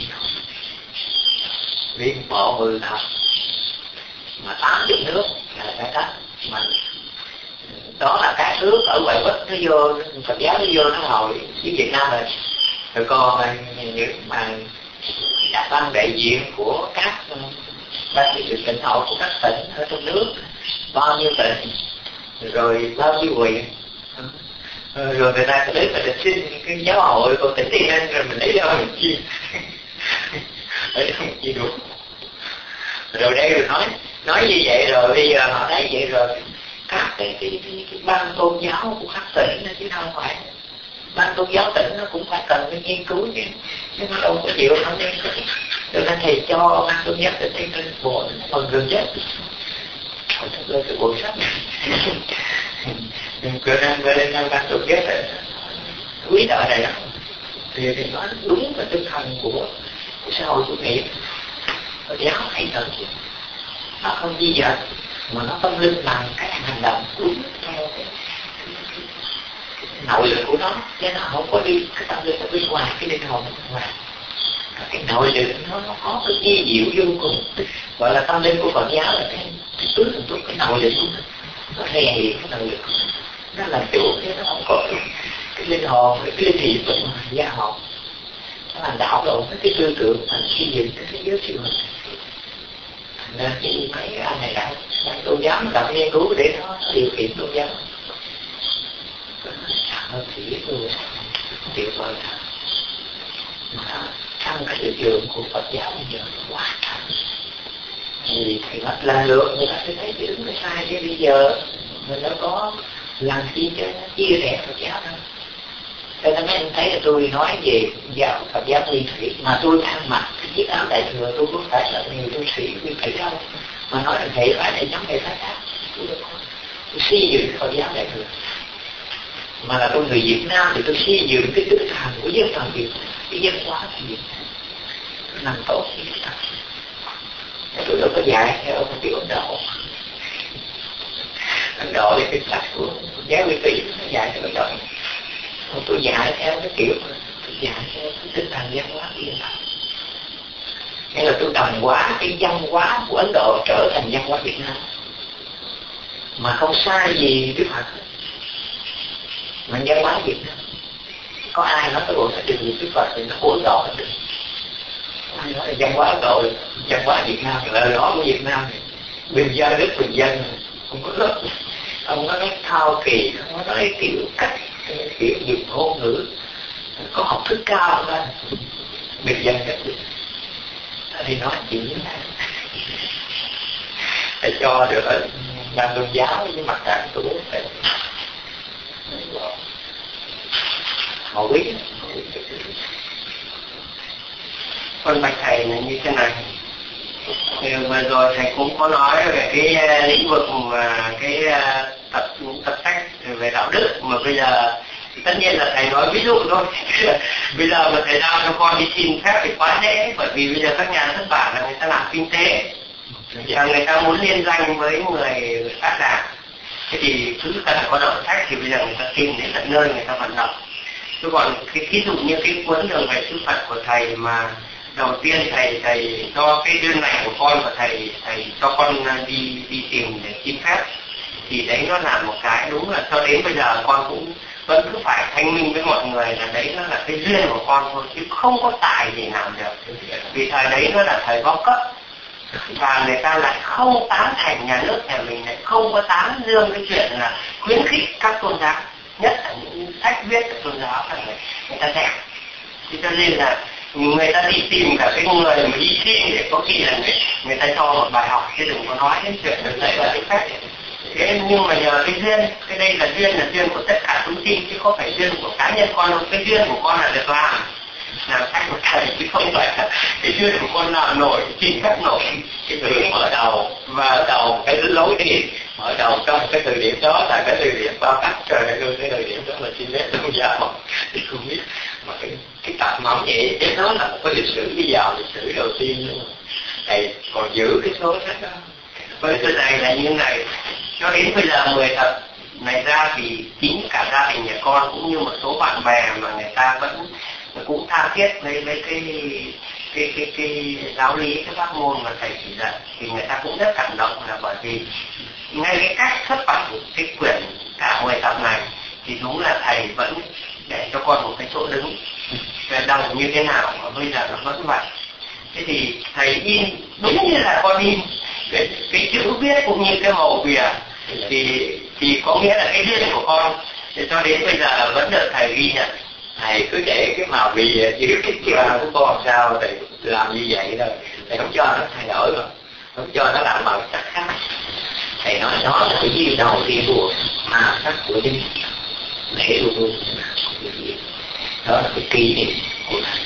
viên bộ 10 thật mà 80 nước là cái cách mà đó là các nước ở ngoại quốc nó vô Phật giáo nó vô nó hồi với Việt Nam rồi còn những mà đã ban đại diện của các ban trị sự tỉnh hội của các tỉnh ở trong nước, bao nhiêu tỉnh rồi bao nhiêu huyện, rồi người ta đến người ta xin cái giáo hội của tỉnh Tây Ninh rồi mình lấy đâu mình chia lấy đâu mình chia đủ. Rồi đây rồi nói như vậy rồi bây giờ họ thấy vậy rồi các cái ban tôn giáo của các tỉnh chứ không phải ban tôn giáo tỉnh nó cũng phải cần cái nghiên cứu chứ nó đâu có chịu không nên. Cho nên thầy cho ban tôn giáo tỉnh Tây Ninh bộ phần gần chết thôi thật lên cái bộ sách này đừng cơ nên ban tôn giáo tỉnh quý đạo này đó thì nói đúng cái tinh thần của xã hội chủ nghĩa. Giáo hay thật chứ nó không di dời mà nó tâm linh bằng cái hành động đúng theo nội lực của nó, chứ nó không có đi cái tâm linh ở bên ngoài, cái linh hồn ở bên ngoài. Cái nội lực nó có cái vi diệu vô cùng, gọi là tâm linh của Phật giáo là cái tướng cái nội lực của nó rèn luyện cái nội lực, nó làm chủ chứ nó không có cái linh hồn, cái linh hiệp của gia hồn, nó làm đảo lộn cái tư tưởng mà xây dựng cái thế giới siêu hình. Nên cái mấy anh này đã tôn giáo nó tập nghiên cứu để nó điều khiển tôn giáo. Hơn thì biết luôn, tuyệt vời thật. Mà trong cái lực lượng của Phật giáo bây giờ nó quá thật. Thì thầy mất lần lượt người ta sẽ thấy cái đúng cái sai, chứ bây giờ mình đâu có làm chi cho nó chia rẽ Phật giáo đâu. Cho nên mấy anh thấy là tôi nói về giáo Phật giáo nguyên thủy, mà tôi ăn mặc cái chiếc áo đại thừa, tôi có phải là người tu sĩ nguyên thủy đâu. Mà nói là hệ phái này giống hệ phái khác, tôi xây dựng Phật giáo đại thừa. Mà là tôi người Việt Nam thì tôi xây dựng cái tinh thần của dân tộc Việt, cái dân hóa của Việt Nam nằm tốt như thế nào. Tôi đâu có dạy theo một kiểu Ấn Độ. Ấn Độ thì cái sách của giáo nguyên thủy nó dạy theo Ấn Độ. Tôi dạy theo cái kiểu, tôi dạy theo cái tinh thần văn hóa của dân tộc. Nghĩa là tôi đồng hóa cái văn hóa của Ấn Độ trở thành văn hóa Việt Nam, mà không sai gì Đức Phật. Mà văn hóa Việt Nam, có ai nói cái bộ sách đường Đức Phật thì nó của Ấn Độ được. Ai nói là văn hóa Ấn Độ, văn hóa Việt Nam, lời nói của Việt Nam này bình dân, rất bình dân, không có lớp, ông nói thao kỳ, ông nói kiểu cách, kiểu dùng ngôn ngữ có học thức cao hơn bình dân cách được. Thì nói chuyện như thế này để cho được ở ban tôn giáo với mặt trận của bố thầy họ biết. Con bạch thầy là như thế này. Thì vừa rồi thầy cũng có nói về cái lĩnh vực mà cái tập sách về đạo đức, mà bây giờ tất nhiên là thầy nói ví dụ thôi. Bây giờ mà thầy giao cho con đi xin phép thì quá dễ, bởi vì bây giờ các nhà xuất bản là người ta làm kinh tế và người ta muốn liên danh với người tác giả, thế thì cứ cần có đọc sách thì bây giờ người ta tìm đến tận nơi người ta vận động. Chứ còn cái ví dụ như cái cuốn Đường về sư Phật của thầy mà đầu tiên thầy cho cái đơn này của con và thầy cho con đi tìm để xin phép, thì đấy nó là một cái đúng là cho đến bây giờ con cũng vẫn cứ phải thanh minh với mọi người là đấy nó là cái duyên của con thôi, chứ không có tài gì làm được. Vì thời đấy nó là thời bao cấp và người ta lại không tán thành, nhà nước nhà mình lại không có tán dương cái chuyện là khuyến khích các tôn giáo, nhất là những sách viết của tôn giáo là người ta dẹp. Thế cho nên là người ta đi tìm cả cái người mà đi xin để có khi là người ta cho một bài học, chứ đừng có nói đến chuyện là dạy là cái phép. Thế nhưng mà nhờ cái duyên, cái đây là duyên của tất cả chúng sinh, chứ không phải duyên của cá nhân con đâu. Cái duyên của con là được làm sách của thầy, chứ không phải là cái duyên của con làm nổi, xin phép nổi. Cái từ mở đầu và đầu cái lối đi mở đầu trong cái từ điểm đó là cái từ điểm bao cách trời luôn. Cái từ điểm đó là xin phép tôn giáo thì không biết, mà cái tập mỏng vậy chứ nó là một cái lịch sử đi vào lịch sử đầu tiên luôn. Thầy còn giữ cái số sách đó. Với cái này là như này, cho đến bây giờ 10 tập này ra thì chính cả gia đình nhà con cũng như một số bạn bè mà người ta vẫn cũng tha thiết với cái giáo lý, cái pháp môn mà thầy chỉ dạy, thì người ta cũng rất cảm động, là bởi vì ngay cái cách xuất bản cái quyển cả 10 tập này thì đúng là thầy vẫn để cho con một cái chỗ đứng về đồng như thế nào mà bây giờ nó vẫn vậy. Thế thì thầy in đúng như là con in, cái chữ viết cũng như cái màu bìa thì có nghĩa là cái duyên của con, thì cho đến bây giờ vẫn được thầy ghi nhận. Thầy cứ để cái màu bìa giữ cái chữ của con sao thầy làm như vậy thôi, thầy không cho nó thay đổi rồi, không cho nó làm màu sắc khác. Thầy nói đó là cái duyên đầu tiên của màu sắc của chính để luôn đó là cái kỷ niệm của thầy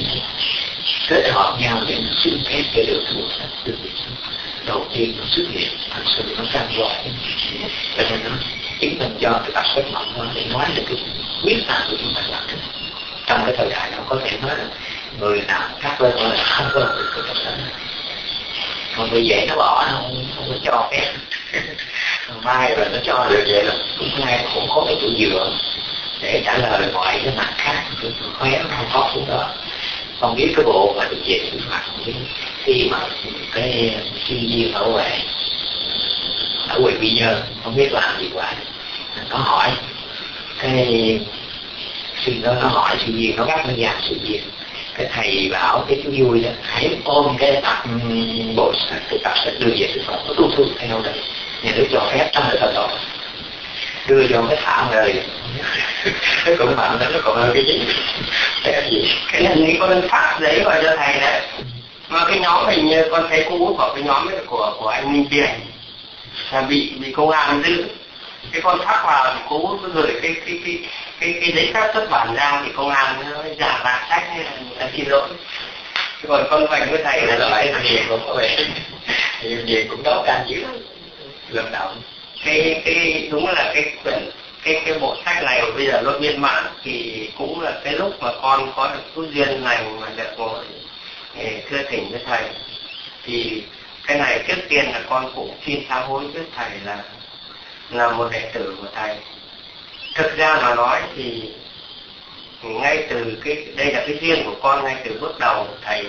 kết hợp nhau để nó xứng kết cho được một sách từ đầu tiên nó xuất hiện thật sự nó sang gọi, cho nên nó chứng minh cho cái tập sách mỏng nó để nói được cái quyết tâm của chúng ta làm được. Trong cái thời đại đó có thể nói là người nào khác lên là không có được cái tập sách này, còn vì vậy nó bỏ, nó không có cho phép. Mai rồi nó cho được vậy là cũng ai cũng có cái chỗ dựa, để trả lời mọi cái mặt khác, khóe nó không có xuống đó. Con biết cái bộ mà được về sự mặt khi mà cái sinh viên ở ngoài Quy Nhơn không biết làm gì hoài, nó hỏi cái sinh đó, nó hỏi sinh viên, nó bắt nó giam sinh viên. Cái thầy bảo cái chú vui đó, hãy ôm cái tập bộ cái tập sách đưa về sự Phật, nó tu thư theo đây, nhà nước cho phép trong cái tội đưa vô cái thả đời cái cũng mạnh đó, nó còn hơn cái gì cái này con phát giấy vào cho thầy đấy. Mà cái nhóm hình như con thấy cũ của cái nhóm ấy của anh Minh Tiền là bị công an giữ. Cái con phát vào cũ rồi cái giấy phép xuất bản ra thì công an nó giả lại sách hay là xin lỗi. Còn con vành với thầy là loại Hiền cũng có vẻ Hiền cũng đấu tranh dữ lần đầu. Cái đúng là cái bộ sách này bây giờ nó biên bản thì cũng là cái lúc mà con có được phước duyên lành mà được ngồi thưa thỉnh với thầy, thì cái này trước tiên là con cũng xin sám hối với thầy là một đệ tử của thầy. Thực ra mà nói thì ngay từ đây là cái duyên của con, ngay từ bước đầu thầy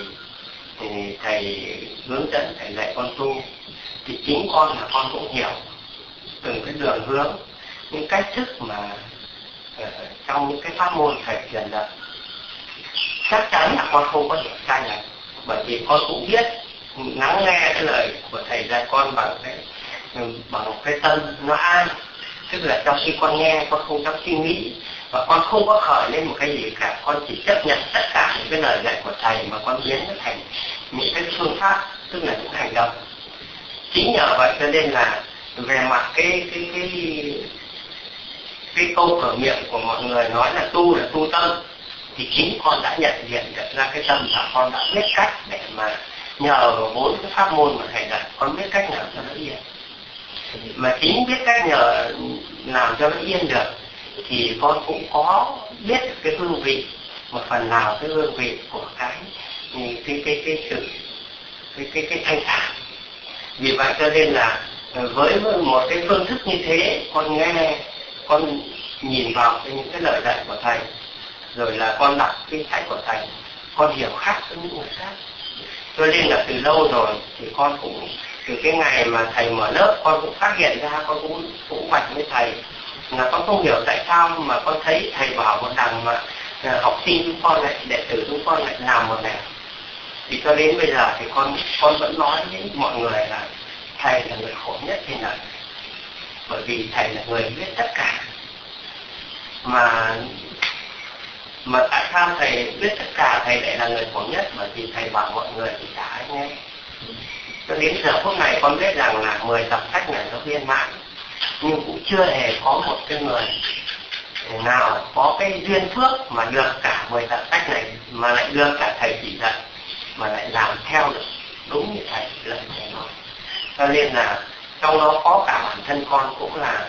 hướng dẫn, thầy dạy con tu, thì chính con là con cũng hiểu từng cái đường hướng, những cách thức mà trong những cái pháp môn thầy truyền dạy. Chắc chắn là con không có hiểu sai này, bởi vì con cũng biết lắng nghe cái lời của thầy dạy con bằng cái tâm nó an, tức là trong khi con nghe con không dám suy nghĩ và con không có khởi lên một cái gì cả, con chỉ chấp nhận tất cả những cái lời dạy của thầy mà con biến nó thành những cái phương pháp, tức là những hành động. Chính nhờ vậy cho nên là về mặt cái câu cửa miệng của mọi người nói là tu tâm, thì chính con đã nhận diện được ra cái tâm và con đã biết cách để mà nhờ 4 cái pháp môn mà thầy dạy, con biết cách nào cho nó yên. Mà chính biết cách nhờ làm cho nó yên được thì con cũng có biết được cái hương vị, một phần nào cái hương vị của cái thanh thản. Vì vậy cho nên là với một cái phương thức như thế, con nghe, con nhìn vào những cái lời dạy của thầy, rồi là con đọc cái sách của thầy, con hiểu khác với những người khác. Cho nên là từ lâu rồi thì con cũng từ cái ngày mà thầy mở lớp, con cũng phát hiện ra, con cũng bạch với thầy là con không hiểu tại sao mà con thấy thầy bảo một đằng mà học sinh chúng con lại, đệ tử chúng con lại làm một nẻo. Thì cho đến bây giờ thì con vẫn nói với mọi người là thầy là người khổ nhất trên đời, bởi vì thầy là người biết tất cả. Mà tại sao thầy biết tất cả, thầy lại là người khổ nhất? Bởi vì thầy bảo mọi người thì chả ai nghe. Cho đến giờ phút này con biết rằng là 10 tập sách này nó viên mãn, nhưng cũng chưa hề có một cái người nào có cái duyên phước mà được cả 10 tập sách này, mà lại được cả thầy chỉ dạy, mà lại làm theo được đúng như thầy lời thầy nói. Cho nên là trong đó có cả bản thân con cũng là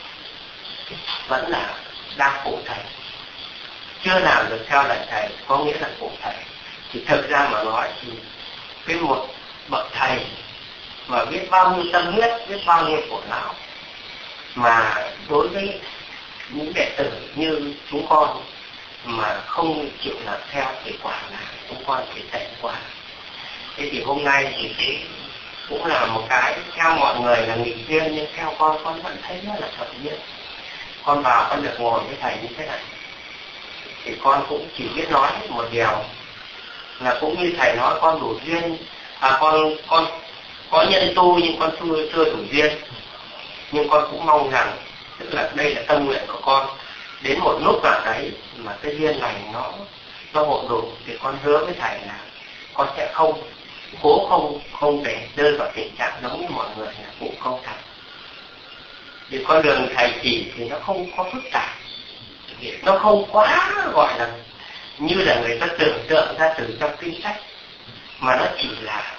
vẫn là đang phụ thầy, chưa làm được theo lời thầy, có nghĩa là phụ thầy. Thì thực ra mà nói thì cái một bậc thầy mà biết bao nhiêu tâm huyết, biết bao nhiêu khổ não, mà đối với những đệ tử như chúng con mà không chịu làm theo thì quả là chúng con phải tệ quả. Thế thì hôm nay thì cũng là một cái theo mọi người là nghịch duyên, nhưng theo con vẫn thấy rất là thuận duyên. Con vào con được ngồi với thầy như thế này thì con cũng chỉ biết nói một điều là cũng như thầy nói, con đủ duyên, con có nhân tu nhưng con chưa đủ duyên. Nhưng con cũng mong rằng, tức là đây là tâm nguyện của con, đến một lúc nào đấy mà cái duyên này nó hội đủ thì con hứa với thầy là con sẽ không để rơi vào tình trạng giống như mọi người là cũng không thành. Vì con đường thầy chỉ thì nó không có phức tạp, nó không quá gọi là như là người ta tưởng tượng ra từ trong kinh sách, mà nó chỉ là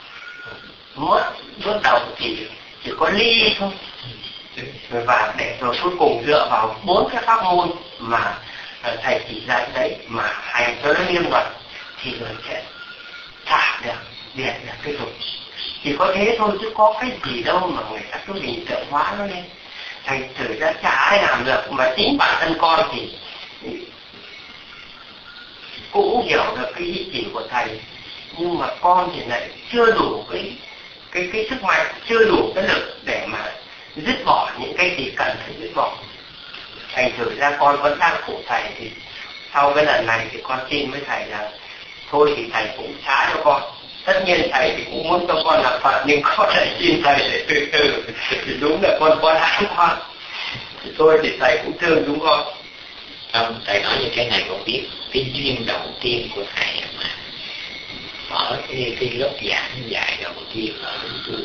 bước đầu thì chỉ có ly thôi, và để rồi cuối cùng dựa vào 4 cái pháp môn mà thầy chỉ dạy đấy mà hành cho nó nghiêm luật thì người sẽ thả được điện được cái dục. Chỉ có thế thôi chứ có cái gì đâu mà người ta cứ hình tượng hóa nó lên. Thành thử ra chả ai làm được, mà chính bản thân con thì cũng hiểu được cái ý chỉ của thầy, nhưng mà con thì lại chưa đủ cái sức mạnh, chưa đủ cái lực để mà dứt bỏ những cái gì cần phải dứt bỏ. Thành thử ra con vẫn đang khổ thầy. Thì sau cái lần này thì con xin với thầy là thôi thì thầy cũng xá cho con. Tất nhiên thầy thì cũng muốn cho con là Phật, nhưng con lại xin thầy để từ từ. Thì đúng là con quá đáng con. Thì thôi thì thầy cũng thương chúng con. Không, thầy nói như cái này con biết cái duyên đầu tiên của thầy mà mở cái lớp dạy đầu tiên ở đúng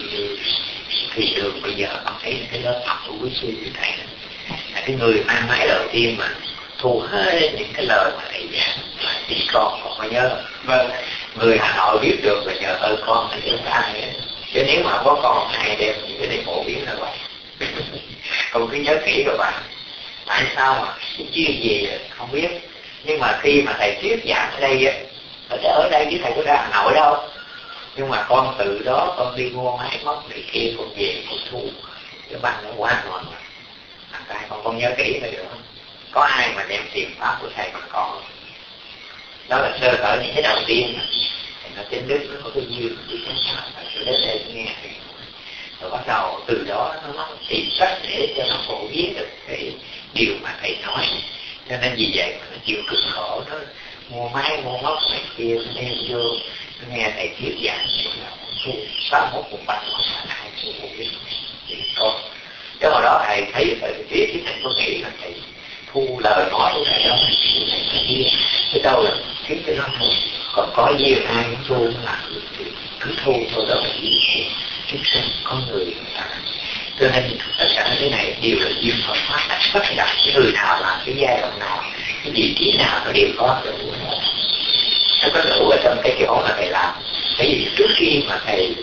thì đường bây giờ con thấy cái lớp học của quý sư như thầy là cái người mang máy đầu tiên mà thu hết những cái lời mà thầy giảng là chỉ con có nhớ. Vâng. Người Hà Nội biết được là nhờ ơn con thì chúng ta ấy. Chứ nếu mà có con ai đem những cái này phổ biến ra vậy con cứ nhớ kỹ rồi bạn. Tại sao mà cái chuyên gì không biết, nhưng mà khi mà thầy thuyết giảng ở đây á, ở đây với thầy có ra Hà Nội đâu, nhưng mà con từ đó con đi mua máy móc này kia, con về con thu cái bằng nó quá ngon. Thằng trai con nhớ kỹ rồi được không? Có ai mà đem tiền pháp của thầy còn còn đó là sơ cỡ những cái đầu tiên mà nó trên đức nó có cái duyên gì phải đến đây nghe rồi bắt đầu từ đó nó tìm cách để cho nó phổ biến được cái điều mà thầy nói. Cho nên vì vậy mà nó chịu cực khổ, nó mua máy mua móc này kia, nó đem vô nó nghe thầy thuyết giảng thu 61 cùng bằng nó là 2 thu một biết con. Chứ hồi đó thầy thấy thầy thuyết thì thầy có nghĩ là thầy thu lời nói của thầy đó thầy kia cái đâu là thuyết cái đó thôi, còn có nhiều ai cũng thu là cứ thu thôi, đó là cái con người ta. Cho nên tất cả cái này đều là duyên Phật pháp, tất cả cái người nào làm cái giai đoạn nào, cái vị trí nào nó đều có đủ. Nó có đủ ở trong cái chỗ mà thầy làm. Bởi vì trước khi mà thầy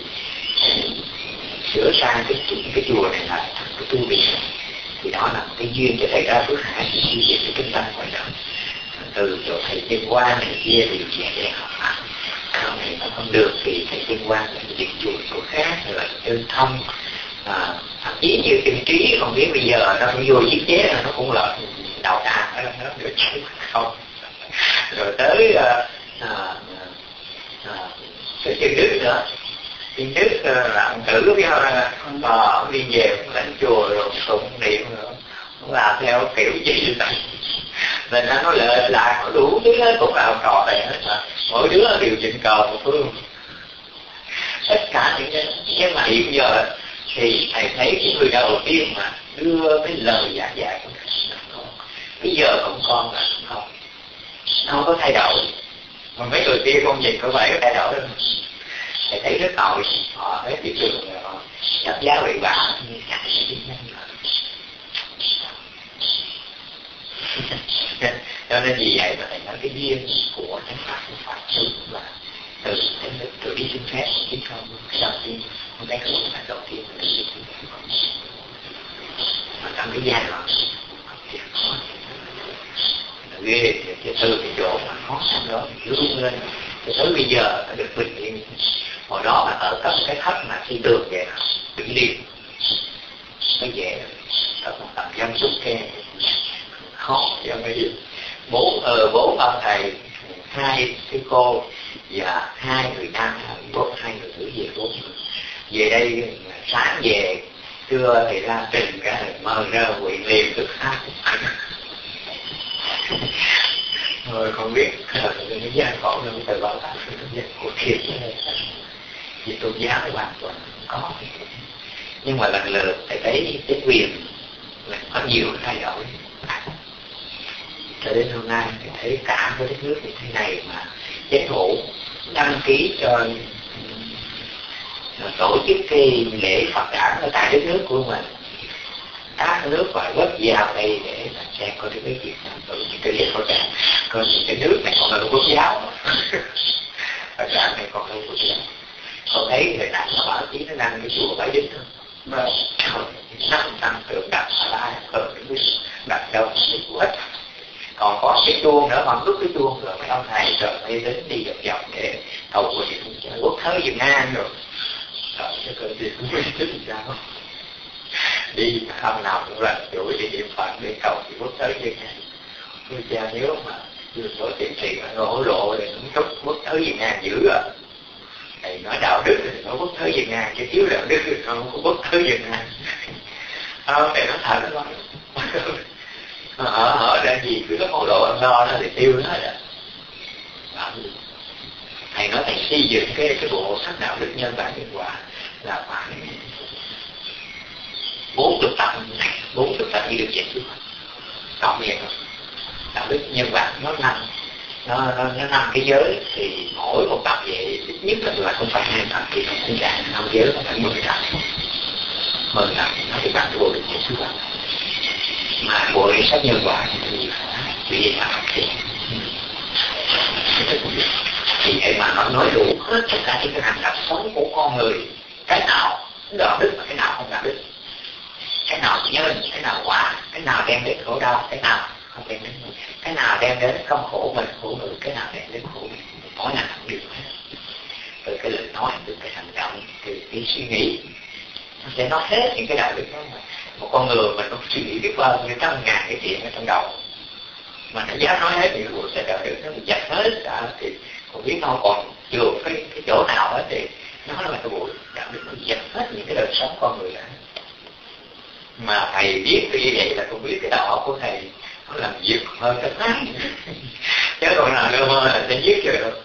sửa sang cái chùa này là cái tu viện thì đó là một cái duyên cho thầy ra Phước Hải thì xây dựng cái kinh tăng ngoài đời. Từ chỗ thầy Chân Quang này kia thì về học pháp. Sau này nó không được thì thầy Chân Quang là việc chùa chỗ khác rồi Chân Thông, thậm chí nhiều kinh trí còn biết bây giờ nó vô chiếc chế là nó cũng lợi đầu đà nó được chứ không. Rồi tới cái chân Đức nữa, chân Đức là tử với ông đi về lãnh chùa rồi tụng niệm nữa, cũng làm theo kiểu gì vậy. Nên nó lợi lại nó đủ thứ hết, cũng là ông trò này hết mà mỗi đứa đều chỉnh cờ một phương. Tất cả những cái mà hiện giờ thì thầy thấy cái người đầu tiên mà đưa cái lời giảng dạy của thầy bây giờ cũng con là không, nó không có thay đổi. Mà mấy người kia không nhìn có phải có thay đổi đâu. Thầy thấy rất tội, họ hết cái trường họ nhập giáo bị bả như chẳng thể biết nhanh rồi. Cho nên vì vậy mà thầy nói cái duyên của chánh pháp của Phật là từ đi xin phép chứ không cái đầu tiên không cái hướng là đầu tiên là đi xin phép. Mà trong cái giai đoạn ghê thì từ cái chỗ mà khó khăn đó hướng lên cho tới bây giờ nó được bình yên. Hồi đó mà ở cấp cái thấp mà khi được vậy nào đứng liền nó dễ ở một tầm dân xúc khe khó cho mấy bố ông thầy 2 cái cô và 2 người nam 2 người nữ về 4 người về đây sáng về trưa thì ra trình cái mơ ra quyện liền tức hát rồi không biết cái gian khổ nó phải bảo đảm cái của thiệt vì tôn giáo thì hoàn toàn không có. Nhưng mà lần lượt thầy thấy cái quyền là có nhiều thay đổi. Cho đến hôm nay thầy thấy cả cái đất nước như thế này mà chính phủ đăng ký cho tổ chức cái lễ Phật đản ở tại đất nước của mình. Các nước ngoại quốc vào đây để xem coi cái Việt Nam tổ chức cái lễ Phật đản. Còn cái nước này còn là quốc giáo. Phật đản này còn là quốc giáo. Con thấy người ta nó báo chí nó đăng cái chùa Bái Đính thôi. Mà 500 tượng đặt ở lại ở cái đặt đâu cái chùa hết. Còn có cái chuông nữa, còn lúc cái chuông rồi mấy ông thầy rồi đi đến đi dọc dọc để cầu nguyện quốc thế Việt Nam rồi. Rồi cái cơn gì cũng biết chứ sao. Đi hôm nào cũng là chuỗi đi niệm Phật để cầu quốc thế Việt Nam. Tôi cha nhớ mà vừa có tiền tiền mà ngộ lộ thì cũng chúc quốc thế Việt Nam dữ à. Thầy nói đạo đức thì nó quốc thế Việt Nam, chứ thiếu đạo đức thì nó không có quốc thế Việt Nam. Thầy nói thật đó. Ở đây gì cứ có ngộ lộ ăn no đó thì tiêu nó rồi. Thầy nói thầy xây dựng cái bộ sách đạo đức nhân bản nhân quả là phải 40 tập như được dạy chứ cộng vậy thôi. Đạo đức nhân bản nó năm cái giới thì mỗi một tập vậy ít nhất là không phải 2 tập thì không phải 5 giới, không phải 10 tập 10 tập nó thì bằng cái bộ định dạy chứ bạn. Mà bộ lý sách nhân quả thì nhiều vì vậy mà học thì thì vậy mà nó nói đủ hết tất cả những cái hành động sống của con người, cái nào đạo đức và cái nào không đạo đức, cái nào nhân, cái nào quả, cái nào đem đến khổ đau, cái nào không đem đến, cái nào đem đến không khổ mình khổ người, cái nào đem đến khổ mình, mỗi ngày không được hết. Từ cái lời nói, từ cái hành động, từ cái suy nghĩ, nó sẽ nói hết những cái đạo đức đó. Một con người mình không suy nghĩ biết bao nhiêu trăm ngàn cái chuyện ở trong đầu, mà nó dám nói hết những bộ sách đạo đức nó dạch hết cả thì không biết nó còn chưa cái chỗ nào hết thì nó là cái bộ đạo đức nó dạch hết những cái đời sống con người lại. Mà thầy biết như vậy là không biết cái đầu óc của thầy nó làm việc hơn cái tháng chứ còn nào nữa là sẽ giết được.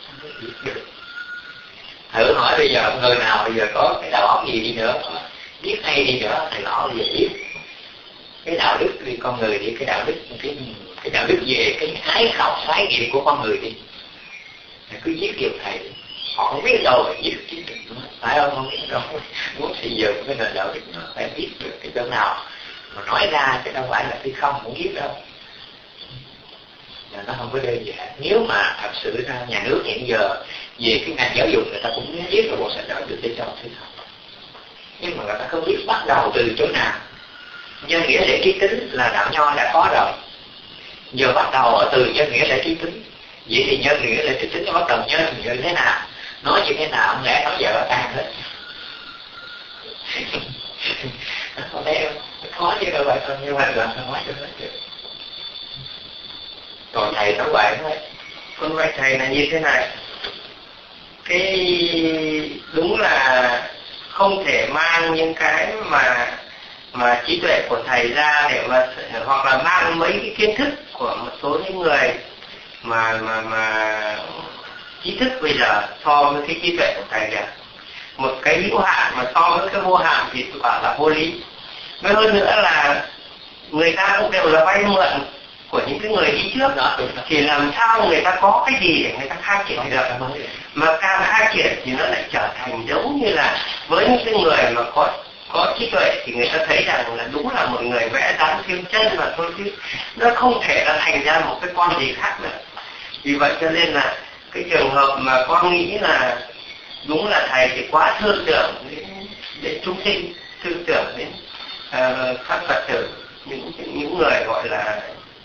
Thử hỏi bây giờ người nào bây giờ có cái đầu óc gì đi nữa biết hay đi nữa thầy nói bây giờ biết cái đạo đức đi con người đi, cái đạo đức cái đạo đức về cái ái khẩu khái niệm của con người đi, thầy cứ giết kiểu thầy họ không biết đâu mà giết chính mình phải không biết đâu. Muốn xây dựng cái nền đạo đức nó phải biết được cái chỗ nào mà nói ra chứ đâu phải là cái không biết đâu. Là nó không có đơn giản. Nếu mà thật sự ra nhà nước hiện giờ về cái ngành giáo dục người ta cũng muốn viết cái bộ sách đạo đức để cho học sinh học, nhưng mà người ta không biết bắt đầu từ chỗ nào. Nhân nghĩa lễ trí tính là đạo nho đã có rồi, giờ bắt đầu ở từ nhân nghĩa lễ trí tính. Vậy thì nhân nghĩa lễ trí tính nó bắt đầu nhân như thế nào, nói như thế nào, ông lẽ nói vợ tan hết. Có thấy khó chứ đâu phải không, nhưng mà là nói cho hết được. Còn thầy nói vậy thôi. Con vậy thầy là như thế này, cái đúng là không thể mang những cái mà trí tuệ của thầy ra để mà hoặc là mang mấy cái kiến thức của một số những người mà trí thức bây giờ so với cái trí tuệ của thầy được. Một cái hữu hạn mà so với cái vô hạn thì tôi bảo là vô lý. Với hơn nữa là người ta cũng đều là vay mượn của những cái người đi trước đó, thì làm sao người ta có cái gì để người ta khai triển được. Mà càng khai triển thì nó lại trở thành giống như là với những cái người mà có trí tuệ thì người ta thấy rằng là đúng là một người vẽ dáng thêm chân mà thôi, chứ nó không thể là thành ra một cái con gì khác nữa. Vì vậy cho nên là cái trường hợp mà con nghĩ là đúng là thầy thì quá thương tưởng đến chúng sinh, thương tưởng đến các Phật tử, những người gọi là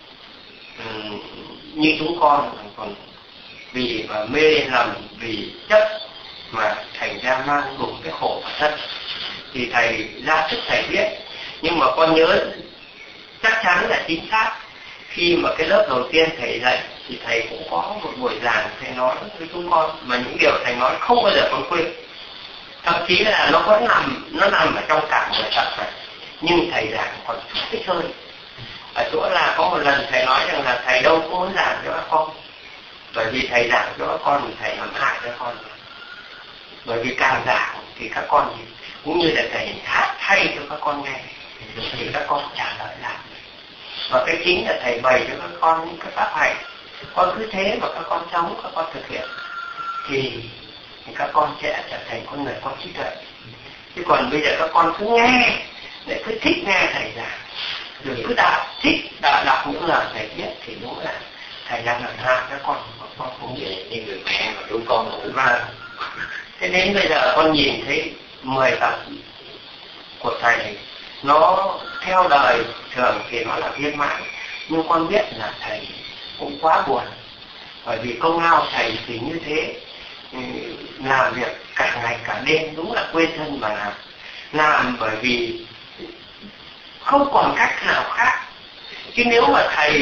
như chúng con còn vì mà mê lầm, vì chấp mà thành ra mang đủ cái khổ và thân. Thì thầy ra sức thầy biết, nhưng mà con nhớ chắc chắn là chính xác khi mà cái lớp đầu tiên thầy dạy thì thầy cũng có một buổi giảng thầy nói với chúng con mà những điều thầy nói không bao giờ con quên. Thậm chí là nó nằm ở trong cả một tập này, nhưng thầy giảng còn thích hơn. Ở chỗ là có một lần thầy nói rằng là thầy đâu có muốn giảng cho các con, bởi vì thầy giảng cho các con thì thầy làm hại cho con. Bởi vì càng giảng thì các con cũng như là thầy hát hay cho các con nghe thì các con trả lời lại. Và cái chính là thầy bày cho các con những cái pháp hành, con cứ thế mà các con sống, các con thực hiện thì các con sẽ trở thành con người có trí tuệ. Chứ còn bây giờ các con cứ nghe, để cứ thích nghe thầy giảng, rồi cứ thích đọc những lời thầy viết thì đúng là thầy đang làm hại các con cũng vậy. Như người mẹ mà đuổi con ngủ và thế nên bây giờ con nhìn thấy 10 tập của thầy nó theo đời thường thì nó là viên mãn, nhưng con biết là thầy cũng quá buồn, bởi vì công lao thầy thì như thế, làm việc cả ngày cả đêm, đúng là quên thân mà làm bởi vì không còn cách nào khác. Chứ nếu mà thầy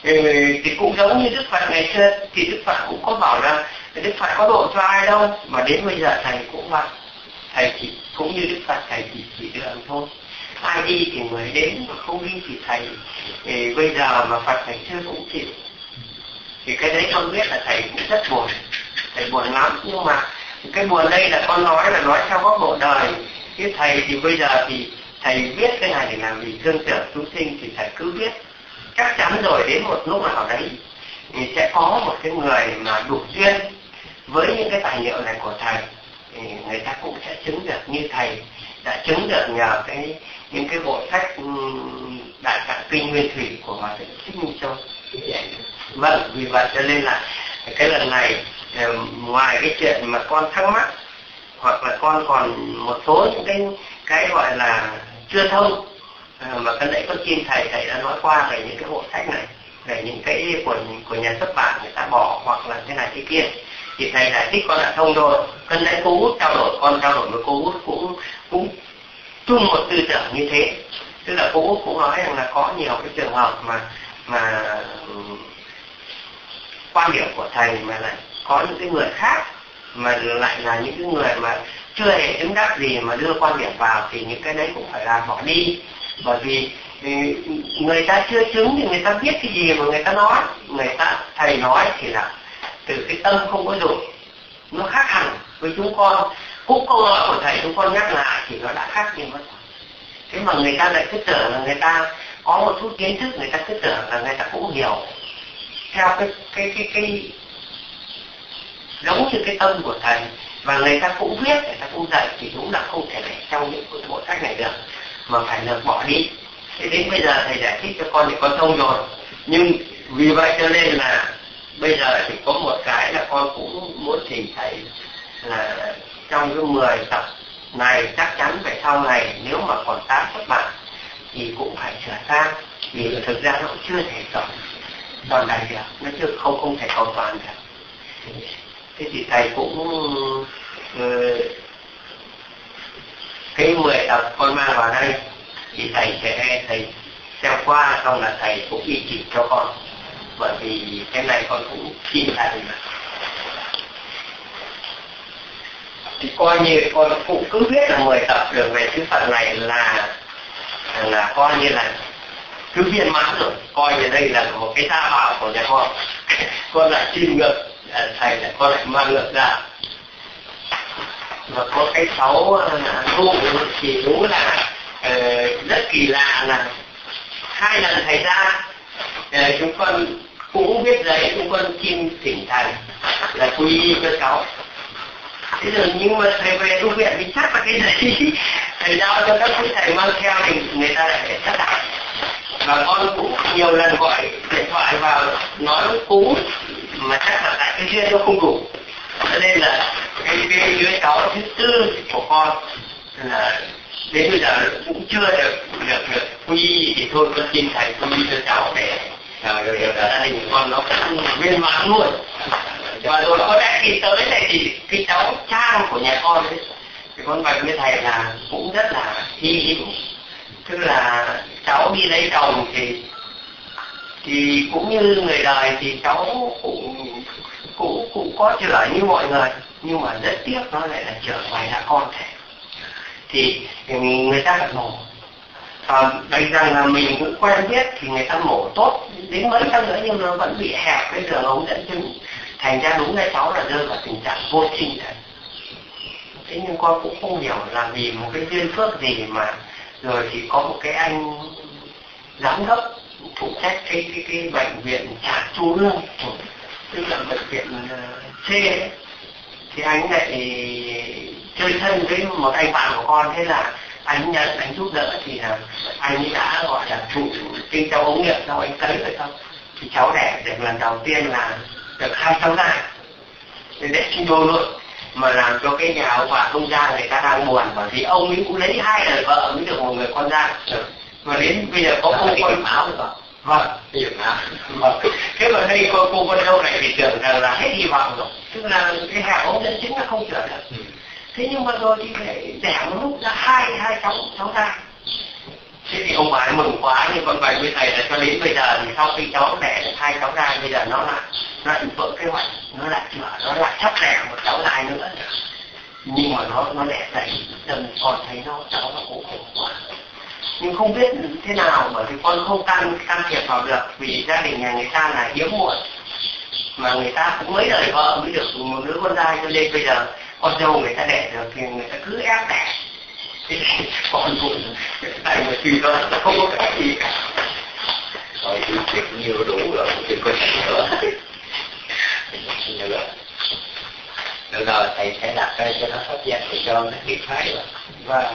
thì cũng giống như Đức Phật ngày xưa, thì Đức Phật cũng có bảo là Đức Phật có độ cho ai đâu, mà đến bây giờ thầy cũng vậy, thầy chỉ cũng như Đức Phật, thầy chỉ đường thôi, ai đi thì người đến, mà không đi thì thầy bây giờ mà Phật ngày xưa cũng chịu. Thì cái đấy con biết là thầy cũng rất buồn, thầy buồn lắm, nhưng mà cái buồn đây là con nói theo góc độ đời, chứ thầy thì bây giờ thì thầy viết cái này để làm vì thương tưởng chúng sinh, thì thầy cứ viết, chắc chắn rồi đến một lúc nào đấy thì sẽ có một cái người mà đủ duyên với những cái tài liệu này của thầy, thì người ta cũng sẽ chứng được như thầy đã chứng được nhờ những cái bộ sách Đại Tạng Kinh Nguyên Thủy của Hòa Thượng Thích Minh Châu. Vâng, vì vậy cho nên là cái lần này ngoài cái chuyện mà con thắc mắc, hoặc là con còn một số những cái gọi là chưa thông, mà cái nãy con xin thầy đã nói qua về những cái bộ sách này, về những cái của nhà xuất bản người ta bỏ, hoặc là thế này thế kia, thì thầy giải thích con đã thông rồi. Cái nãy cô Út trao đổi, con trao đổi với cô Út cũng chung một tư tưởng như thế, tức là cô Út cũng nói rằng là có nhiều cái trường hợp mà quan điểm của thầy mà lại có những cái người khác, mà lại là những cái người mà chưa hề chứng đắc gì mà đưa quan điểm vào, thì những cái đấy cũng phải là bỏ đi. Bởi vì người ta chưa chứng thì người ta biết cái gì mà người ta nói, thầy nói thì là từ cái tâm không có dụng, nó khác hẳn với chúng con. Cũng câu nói của thầy chúng con nhắc lại thì nó đã khác nhiều mất. Thế mà người ta lại cứ tưởng là người ta có một chút kiến thức, người ta cứ tưởng là người ta cũng hiểu theo cái giống như cái tâm của thầy, và người ta cũng viết, người ta cũng dạy, thì đúng là không thể để trong những bộ sách này được, mà phải lược bỏ đi. Thế đến bây giờ thầy giải thích cho con thì con thông rồi, nhưng vì vậy cho nên là bây giờ thì có một cái là con cũng muốn thỉnh thầy là trong cái 10 tập này chắc chắn phải sau này nếu mà còn tác xuất bản thì cũng phải sửa sang, vì thực ra nó cũng chưa thể toàn đại được, nó chưa không thể cầu toàn được. Thế thì thầy cũng cái 10 tập con mang vào đây thì thầy sẽ xem qua, xong là thầy cũng ghi chỉ cho con, bởi vì cái này con cũng xin thầy mà. Thì coi như con cũng cứ viết là 10 tập đường về chữ Phật này là coi như là cứ viên mãn rồi, coi như đây là một cái gia bảo của nhà con lại xin ngược, thầy lại con lại mang ngược ra. Và có cái 6 thu thì đúng là rất kỳ lạ là 2 lần thầy ra chúng con cũng viết giấy, chúng con xin thỉnh thầy là quy y cho cháu. Thế rồi nhưng mà thầy về tu viện thì chắc là cái giấy thầy giao cho các quý thầy mang theo thì người ta lại phải tất cả. Và con cũng nhiều lần gọi điện thoại vào nói với cú mà chắc là tại cái duyên nó không đủ, cho nên là cái đứa cháu thứ 4 của con là đến bây giờ cũng chưa được quy y, thì thôi con xin thầy quy y cho cháu để gia đình con nó cũng viên mãn luôn. Và rồi có lẽ khi tới này thì cái cháu Trang của nhà con ấy, thì con bạch với thầy là cũng rất là hy hữu, tức là cháu đi lấy chồng thì cũng như người đời thì cháu cũng có chữa như mọi người, nhưng mà rất tiếc nó lại là chữa ngoài đã con thể, thì người ta phải mổ. Đây rằng là mình cũng quen biết thì người ta mổ tốt đến mấy trăm nữa, nhưng nó vẫn bị hẹp cái đường ống dẫn chứng, thành ra đúng là cháu là rơi vào tình trạng vô sinh thật. Thế nhưng con cũng không hiểu là vì một cái duyên phước gì mà rồi thì có một cái anh giám đốc phụ trách cái bệnh viện Trạm Trung ương, tức là bệnh viện C ấy, thì anh lại chơi thân với một anh bạn của con, thế là anh nhận anh giúp đỡ, thì là anh ấy đã gọi là trụ trên cháu ống nghiệm, sau anh cấy rồi xong thì cháu đẻ được lần đầu tiên là được 2 cháu trai, để sinh đôi luôn, mà làm cho cái nhà ông bà thông gia người ta đang buồn, bởi vì ông ấy cũng lấy 2 đời vợ mới được một người con trai, mà đến bây giờ có một con máu rồi. Vâng, thế mà đây cô con dâu này thì tưởng rằng là hết hy vọng rồi, tức là cái hạt ống dẫn chứng là không chữa được. Thế nhưng mà rồi thì phải đẻ một lúc ra hai cháu trai, Thế thì ông bà ấy mừng quá, nhưng con vậy với thầy là cho đến bây giờ thì sau khi cháu đẻ được 2 cháu ra, bây giờ nó lại vỡ kế hoạch, nó lại sắp đẻ một cháu lại nữa, nhưng mà nó đẻ đầy, đâm con thấy cháu nó cũng khổ quá, nhưng không biết thế nào, bởi vì con không can thiệp vào được, vì gia đình nhà người ta là hiếm muộn, mà người ta cũng mấy đời vợ mới được một đứa con trai, cho nên bây giờ con dâu người ta đẻ được thì người ta cứ ép đẻ. Còn buồn tại mà khi đó nó không có cái gì cả, rồi thì việc nhiều đủ rồi, đừng có gì nữa. Được rồi, thầy sẽ đặt ra cho nó pháp danh để cho nó kịp phái rồi. Và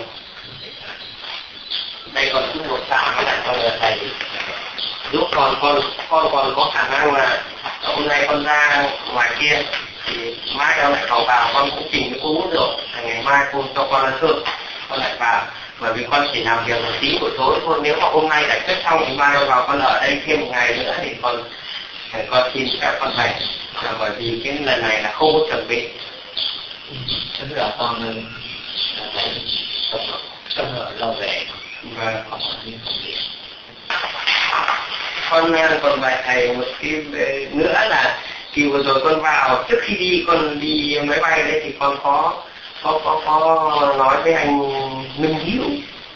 đây còn cứ một tạo nó lại con là thầy giúp con còn có khả năng là hôm nay con ra ngoài kia thì mai con lại vào con cũng trình với cô Út rồi, ngày mai cô cho con ăn cơm, con lại vào, bởi vì con chỉ làm việc một tí buổi tối thôi, nếu mà hôm nay giải quyết xong thì mai con vào con ở đây thêm một ngày nữa thì con xin các con thầy, bởi vì cái lần này là không có chuẩn bị. Tức là con phải sống ở lâu về và không có những công việc. Con còn bài thầy một cái nữa là kỳ vừa rồi con vào, trước khi con đi máy bay đấy thì con có nói với anh Minh Hiếu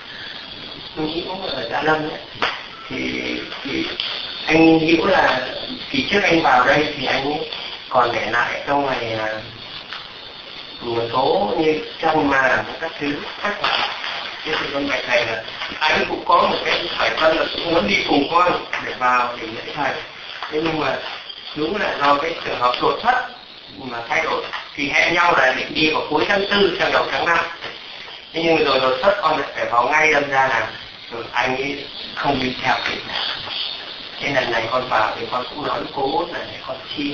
ở Gia Lâm đấy, thì anh Hiếu là kỳ trước anh vào đây thì anh ấy còn để lại trong này một số như chân mà các thứ khác. Thế thì con bạch thầy là anh cũng có một cái phải thân là cũng muốn đi cùng con để vào để nhận thầy, thế nhưng mà đúng là do cái trường hợp đột xuất mà thay đổi, thì hẹn nhau là định đi vào cuối tháng 4 sang đầu tháng 5, thế nhưng rồi đột xuất con phải vào ngay, đâm ra là anh ấy không đi theo kịp. Thế lần này con vào thì con cũng nói với cô Út là để con xin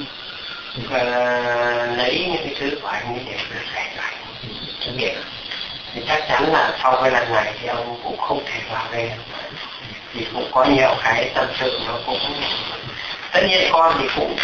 lấy những cái thứ của anh ấy để được giải lại kinh nghiệm, thì chắc chắn là sau cái lần này thì ông cũng không thể vào đây, thì cũng có nhiều cái tâm sự nó cũng, tất nhiên con thì cũng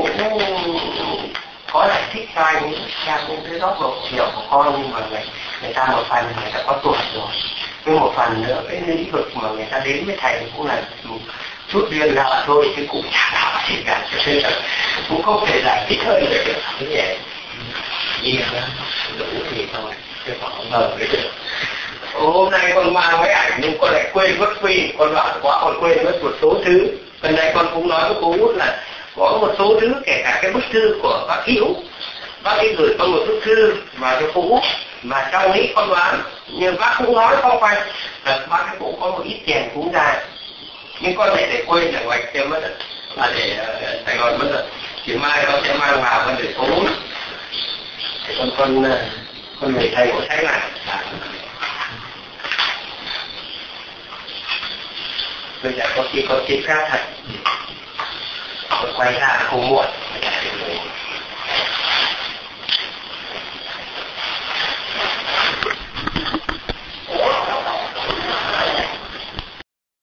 có giải thích cho anh ấy theo những cái góc độ hiểu của con, nhưng mà người ta một phần người ta có tuổi rồi, với một phần nữa cái lĩnh vực mà người ta đến với thầy cũng là chút duyên nợ thôi, chứ cũng chả nào gì cả, cho nên là cũng không thể giải thích hơn được. Như vậy duyên đó đủ gì thôi, chứ còn không ngờ cái được. Hôm nay con mang mấy ảnh nhưng con lại quên mất phi, con bảo quá con quên mất một số thứ. Lần này con cũng nói với cô Út là có một số thứ, kể cả cái bức thư của bác Hiếu, bác ấy gửi con một bức thư vào cho cô Út, mà trong ấy con đoán, nhưng bác cũng nói không phải là bác ấy cũng có một ít tiền cũng ra, nhưng con để quên là ngoài kia mất rồi, mà để Sài Gòn mất rồi, thì mai con sẽ mang vào con để cô Út, thì con người thầy của thấy lại. Bây giờ có khi con tiếp khác thật, con quay ra không muộn.